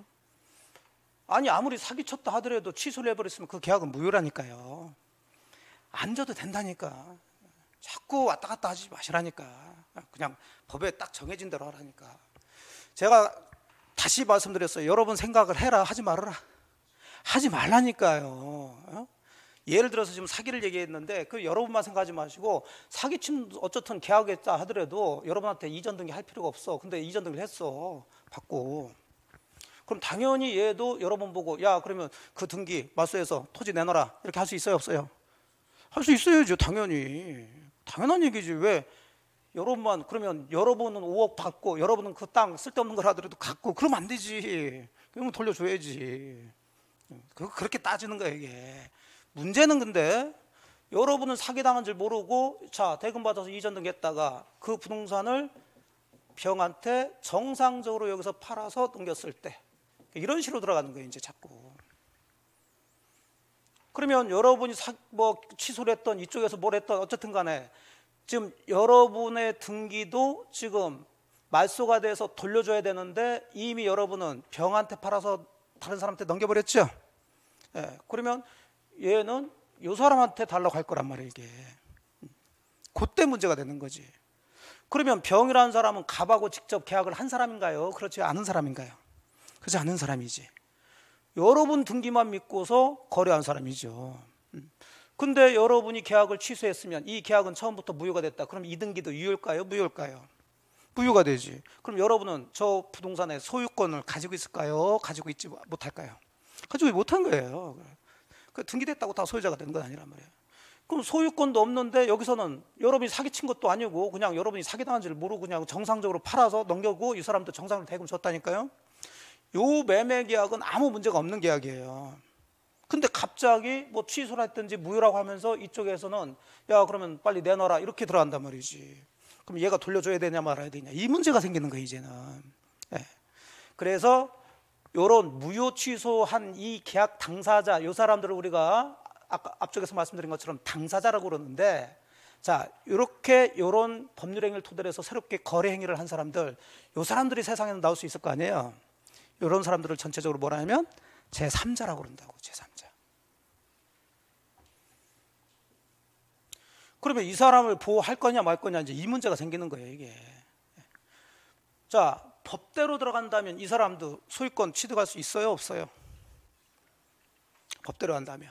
아니 아무리 사기쳤다 하더라도 취소를 해버렸으면 그 계약은 무효라니까요. 안 져도 된다니까. 자꾸 왔다 갔다 하지 마시라니까. 그냥 법에 딱 정해진 대로 하라니까. 제가 다시 말씀드렸어요. 여러분 생각을 해라, 하지 말아라. 하지 말라니까요. 어? 예를 들어서 지금 사기를 얘기했는데 그 여러분만 생각하지 마시고, 사기친 어쨌든 계약했다 하더라도 여러분한테 이전 등기 할 필요가 없어. 근데 이전 등기를 했어, 받고. 그럼 당연히 얘도 여러분 보고 야 그러면 그 등기 맞수해서 토지 내놔라 이렇게 할 수 있어요, 없어요? 할 수 있어야죠, 당연히. 당연한 얘기지. 왜 여러분만, 그러면 여러분은 오억 받고 여러분은 그 땅 쓸데없는 걸 하더라도 갖고 그러면 안 되지. 그러면 돌려줘야지. 그렇게 따지는 거예요, 이게. 문제는 근데 여러분은 사기당한 줄 모르고 자 대금 받아서 이전 등기했다가 그 부동산을 병한테 정상적으로 여기서 팔아서 넘겼을 때 이런 식으로 들어가는 거예요, 이제 자꾸. 그러면 여러분이 사, 뭐 취소를 했던 이쪽에서 뭘 했던 어쨌든 간에 지금 여러분의 등기도 지금 말소가 돼서 돌려줘야 되는데 이미 여러분은 병한테 팔아서 다른 사람한테 넘겨버렸죠. 예, 그러면 얘는 요 사람한테 달라고 할 거란 말이에요, 이게. 그때 문제가 되는 거지. 그러면 병이라는 사람은 갑하고 직접 계약을 한 사람인가요? 그렇지 않은 사람인가요? 그렇지 않은 사람이지. 여러분 등기만 믿고서 거래한 사람이죠. 근데 여러분이 계약을 취소했으면 이 계약은 처음부터 무효가 됐다. 그럼 이 등기도 유효일까요? 무효일까요? 무효가 되지. 그럼 여러분은 저 부동산의 소유권을 가지고 있을까요? 가지고 있지 못할까요? 가지고 못한 거예요. 그 등기됐다고 다 소유자가 되는 건 아니란 말이에요. 그럼 소유권도 없는데 여기서는 여러분이 사기친 것도 아니고 그냥 여러분이 사기당한 줄 모르고 그냥 정상적으로 팔아서 넘겨고 이 사람도 정상으로 대금 줬다니까요. 요 매매 계약은 아무 문제가 없는 계약이에요. 근데 갑자기 뭐 취소를 했든지 무효라고 하면서 이쪽에서는 야 그러면 빨리 내놔라 이렇게 들어간단 말이지. 그럼 얘가 돌려줘야 되냐 말아야 되냐 이 문제가 생기는 거예요, 이제는. 네. 그래서 요런 무효 취소한 이 계약 당사자, 요 사람들을 우리가 아까 앞쪽에서 말씀드린 것처럼 당사자라고 그러는데, 자 이렇게 요런 법률 행위를 토대로 해서 새롭게 거래 행위를 한 사람들, 요 사람들이 세상에는 나올 수 있을 거 아니에요. 이런 사람들을 전체적으로 뭐라 하면 제삼자라고 그런다고. 제삼자. 그러면 이 사람을 보호할 거냐 말 거냐 이제 이 문제가 생기는 거예요, 이게. 자 법대로 들어간다면 이 사람도 소유권 취득할 수 있어요, 없어요? 법대로 한다면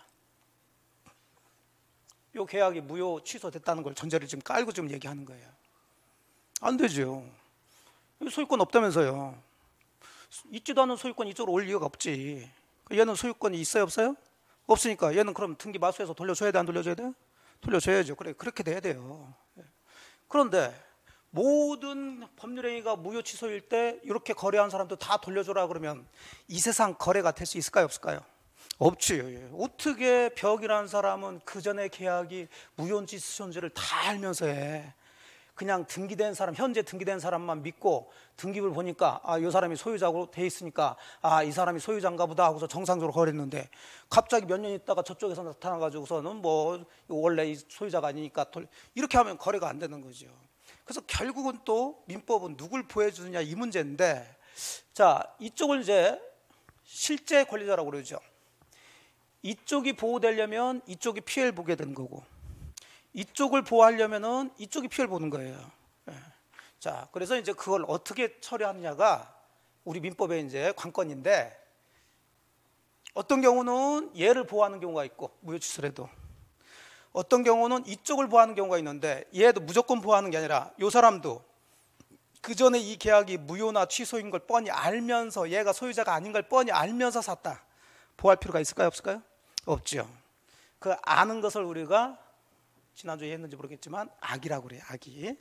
이 계약이 무효 취소됐다는 걸 전제를 지금 깔고 지금 얘기하는 거예요. 안 되죠. 소유권 없다면서요. 있지도 않은 소유권 이쪽으로 올 이유가 없지. 얘는 소유권이 있어요, 없어요? 없으니까 얘는 그럼 등기 마수해서 돌려줘야 돼, 안 돌려줘야 돼? 돌려줘야죠. 그래, 그렇게 돼야 돼요. 그런데 모든 법률행위가 무효 취소일 때 이렇게 거래한 사람도 다 돌려줘라 그러면 이 세상 거래가 될 수 있을까요, 없을까요? 없지. 어떻게 벽이라는 사람은 그 전에 계약이 무효인지 수효인지를 다 알면서 해. 그냥 등기된 사람, 현재 등기된 사람만 믿고 등기부를 보니까 아, 이 사람이 소유자로 돼 있으니까 아, 이 사람이 소유자인가 보다 하고서 정상적으로 거래했는데 갑자기 몇 년 있다가 저쪽에서 나타나가지고서는 뭐 원래 이 소유자가 아니니까 돌... 이렇게 하면 거래가 안 되는 거죠. 그래서 결국은 또 민법은 누굴 보호해주느냐 이 문제인데, 자 이쪽을 이제 실제 권리자라고 그러죠. 이쪽이 보호되려면 이쪽이 피해를 보게 되는 거고, 이쪽을 보호하려면은 이쪽이 피해를 보는 거예요. 자, 그래서 이제 그걸 어떻게 처리하느냐가 우리 민법의 이제 관건인데, 어떤 경우는 얘를 보호하는 경우가 있고 무효취소래도, 어떤 경우는 이쪽을 보호하는 경우가 있는데, 얘도 무조건 보호하는 게 아니라 이 사람도 그 전에 이 계약이 무효나 취소인 걸 뻔히 알면서, 얘가 소유자가 아닌 걸 뻔히 알면서 샀다, 보호할 필요가 있을까요, 없을까요? 없죠. 그 아는 것을 우리가 지난주에 했는지 모르겠지만 악이라고 그래요, 악이.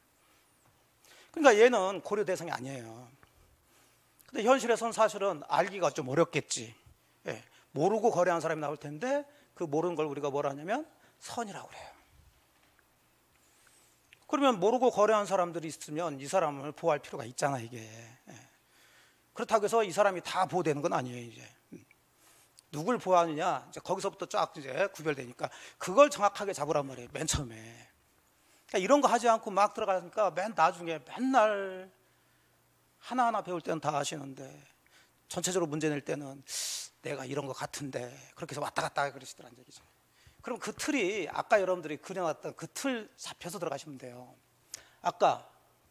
그러니까 얘는 고려 대상이 아니에요. 근데 현실에서는 사실은 알기가 좀 어렵겠지. 예, 모르고 거래한 사람이 나올 텐데, 그 모르는 걸 우리가 뭐라 하냐면 선이라고 그래요. 그러면 모르고 거래한 사람들이 있으면 이 사람을 보호할 필요가 있잖아, 이게. 예. 그렇다고 해서 이 사람이 다 보호되는 건 아니에요, 이제. 누굴 보호하느냐, 이제 거기서부터 쫙 이제 구별되니까 그걸 정확하게 잡으란 말이에요, 맨 처음에. 그러니까 이런 거 하지 않고 막 들어가니까 맨 나중에 맨날 하나하나 배울 때는 다 아시는데, 전체적으로 문제 낼 때는 내가 이런 거 같은데, 그렇게 해서 왔다 갔다 그러시더란 얘기죠. 그럼 그 틀이 아까 여러분들이 그려놨던 그 틀 잡혀서 들어가시면 돼요. 아까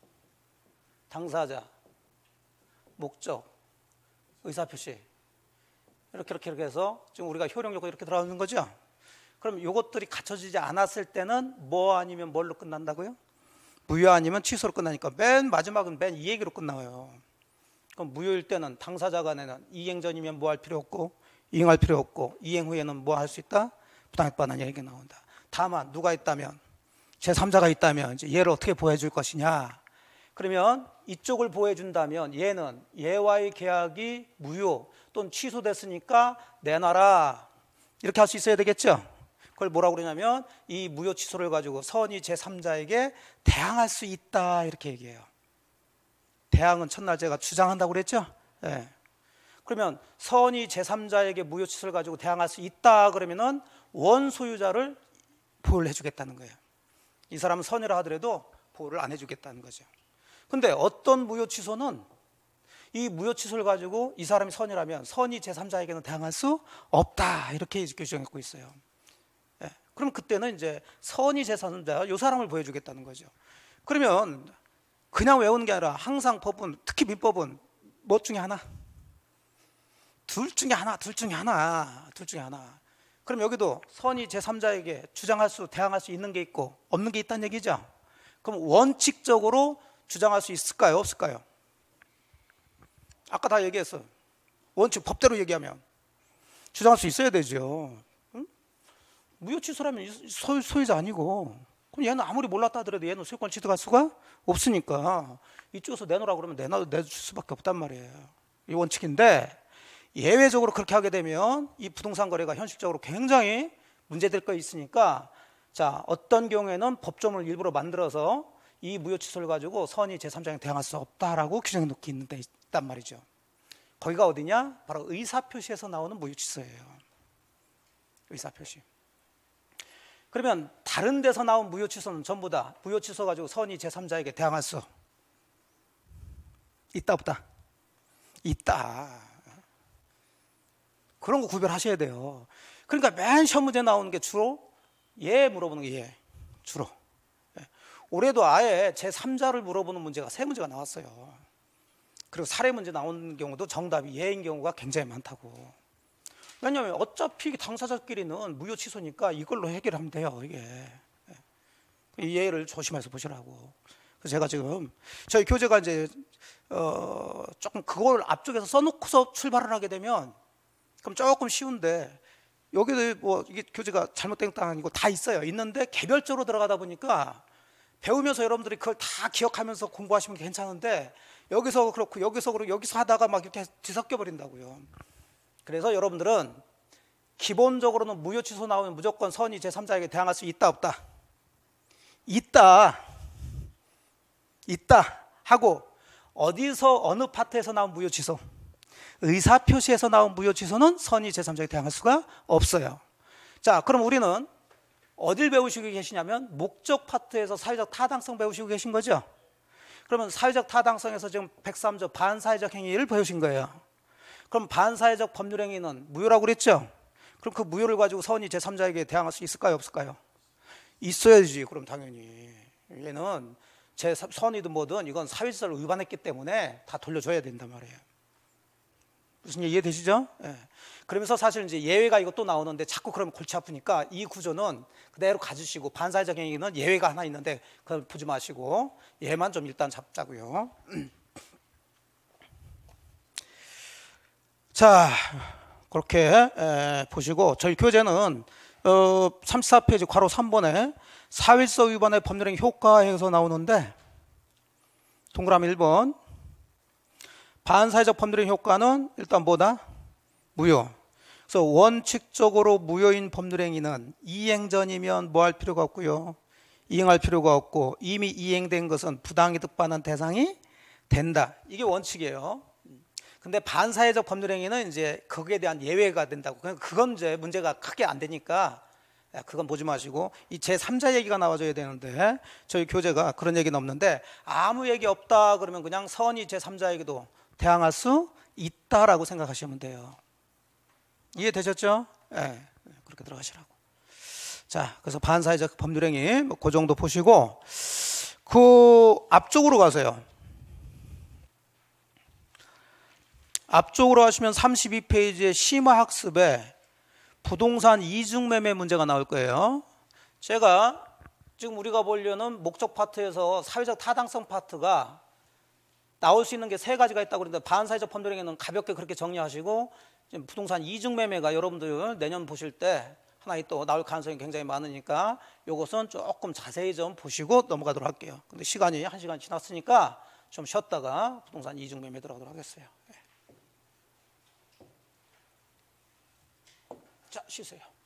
당사자, 목적, 의사표시, 이렇게 이렇게 이렇게 해서 지금 우리가 효력 요건 이렇게 들어가는 거죠. 그럼 이것들이 갖춰지지 않았을 때는 뭐 아니면 뭘로 끝난다고요? 무효 아니면 취소로 끝나니까 맨 마지막은 맨 이 얘기로 끝나요. 그럼 무효일 때는 당사자 간에는 이행 전이면 뭐 할 필요 없고, 이행할 필요 없고, 이행 후에는 뭐 할 수 있다? 부당했다는 얘기가 나온다. 다만 누가 있다면, 제삼자가 있다면 이제 얘를 어떻게 보호해 줄 것이냐. 그러면 이쪽을 보호해 준다면 얘는 얘와의 계약이 무효 또는 취소됐으니까 내놔라, 이렇게 할 수 있어야 되겠죠. 그걸 뭐라고 그러냐면 이 무효 취소를 가지고 선이 제삼자에게 대항할 수 있다, 이렇게 얘기해요. 대항은 첫날 제가 주장한다고 그랬죠. 네. 그러면 선이 제삼자에게 무효 취소를 가지고 대항할 수 있다 그러면은 원소유자를 보호를 해주겠다는 거예요. 이 사람은 선이라 하더라도 보호를 안 해주겠다는 거죠. 근데 어떤 무효 취소는 이 무효 취소를 가지고 이 사람이 선이라면 선이 제삼자에게는 대항할 수 없다, 이렇게 규정하고 있어요. 네. 그럼 그때는 이제 선이 제삼자, 이 사람을 보여주겠다는 거죠. 그러면 그냥 외우는 게 아니라 항상 법은, 특히 민법은 뭐 중에 하나, 둘 중에 하나, 둘 중에 하나, 둘 중에 하나. 그럼 여기도 선이 제삼자에게 주장할 수, 대항할 수 있는 게 있고 없는 게 있다는 얘기죠. 그럼 원칙적으로 주장할 수 있을까요, 없을까요? 아까 다 얘기했어. 원칙 법대로 얘기하면 주장할 수 있어야 되죠. 응? 무효 취소라면 소유, 소유자 아니고, 그럼 얘는 아무리 몰랐다 하더라도 얘는 소유권 취득할 수가 없으니까 이쪽에서 내놓으라고 그러면 내놔도 내줄 수밖에 없단 말이에요. 이 원칙인데, 예외적으로 그렇게 하게 되면 이 부동산 거래가 현실적으로 굉장히 문제될 거 있으니까, 자, 어떤 경우에는 법조문을 일부러 만들어서 이 무효 취소를 가지고 선이 제삼자에게 대항할 수 없다라고 규정해 놓기 있는 데 있단 말이죠. 거기가 어디냐? 바로 의사표시에서 나오는 무효 취소예요. 의사표시. 그러면 다른 데서 나온 무효 취소는 전부 다 무효 취소 가지고 선이 제삼자에게 대항할 수 있다, 없다? 있다. 그런 거 구별하셔야 돼요. 그러니까 맨 시험 문제 나오는 게 주로 얘 물어보는 게 얘, 주로. 올해도 아예 제삼자를 물어보는 문제가 세 문제가 나왔어요. 그리고 사례 문제 나오는 경우도 정답이 얘인 경우가 굉장히 많다고. 왜냐하면 어차피 당사자끼리는 무효 취소니까 이걸로 해결하면 돼요, 이게. 이 예를 조심해서 보시라고. 그래서 제가 지금 저희 교재가 이제 어 조금 그걸 앞쪽에서 써놓고서 출발을 하게 되면 그럼 조금 쉬운데, 여기도 뭐 이게 교재가 잘못된 거 아니고 다 있어요. 있는데 개별적으로 들어가다 보니까 배우면서 여러분들이 그걸 다 기억하면서 공부하시면 괜찮은데, 여기서 그렇고 여기서 그렇고 여기서 하다가 막 이렇게 뒤섞여 버린다고요. 그래서 여러분들은 기본적으로는 무효 취소 나오면 무조건 선이 제삼자에게 대항할 수 있다, 없다? 있다. 있다 하고, 어디서 어느 파트에서 나온 무효 취소? 의사표시에서 나온 무효 취소는 선이 제삼자에게 대항할 수가 없어요. 자, 그럼 우리는 어딜 배우시고 계시냐면 목적 파트에서 사회적 타당성 배우시고 계신 거죠. 그러면 사회적 타당성에서 지금 백삼 조 반사회적 행위를 배우신 거예요. 그럼 반사회적 법률 행위는 무효라고 그랬죠. 그럼 그 무효를 가지고 선이 제삼자에게 대항할 수 있을까요, 없을까요? 있어야지. 그럼 당연히 얘는 제 선이든 뭐든 이건 사회질서를 위반했기 때문에 다 돌려줘야 된단 말이에요. 무슨 얘기 이해되시죠? 예. 그러면서 사실 이제 예외가 이거 또 나오는데 자꾸 그러면 골치 아프니까 이 구조는 그대로 가주시고 반사회적 행위는 예외가 하나 있는데 그걸 보지 마시고 얘만 좀 일단 잡자고요. 자, 그렇게 에, 보시고 저희 교재는 어, 삼십사 페이지 괄호 삼 번에 사회질서 위반의 법률행 효과에서 나오는데 동그라미 일 번 반사회적 법률행 효과는 일단 뭐다? 무효. 그래서 원칙적으로 무효인 법률행위는 이행 전이면 뭐 할 필요가 없고요. 이행할 필요가 없고 이미 이행된 것은 부당이득 받는 대상이 된다. 이게 원칙이에요. 근데 반사회적 법률행위는 이제 거기에 대한 예외가 된다고. 그건 이제 문제가 크게 안 되니까 그건 보지 마시고 이 제삼자 얘기가 나와줘야 되는데 저희 교재가 그런 얘기는 없는데 아무 얘기 없다 그러면 그냥 선의 제삼자에게도 대항할 수 있다라고 생각하시면 돼요. 이해되셨죠? 예, 네, 그렇게 들어가시라고. 자, 그래서 반사회적 법률행위 뭐 그 정도 보시고 그 앞쪽으로 가세요. 앞쪽으로 하시면 삼십이 페이지의 심화학습에 부동산 이중매매 문제가 나올 거예요. 제가 지금 우리가 보려는 목적 파트에서 사회적 타당성 파트가 나올 수 있는 게 세 가지가 있다고 그러는데 반사회적 법률행위는 가볍게 그렇게 정리하시고 지금 부동산 이중매매가 여러분들 내년 보실 때 하나 또 나올 가능성이 굉장히 많으니까 이것은 조금 자세히 좀 보시고 넘어가도록 할게요. 근데 시간이 한 시간 지났으니까 좀 쉬었다가 부동산 이중매매 들어가도록 하겠어요. 자, 쉬세요.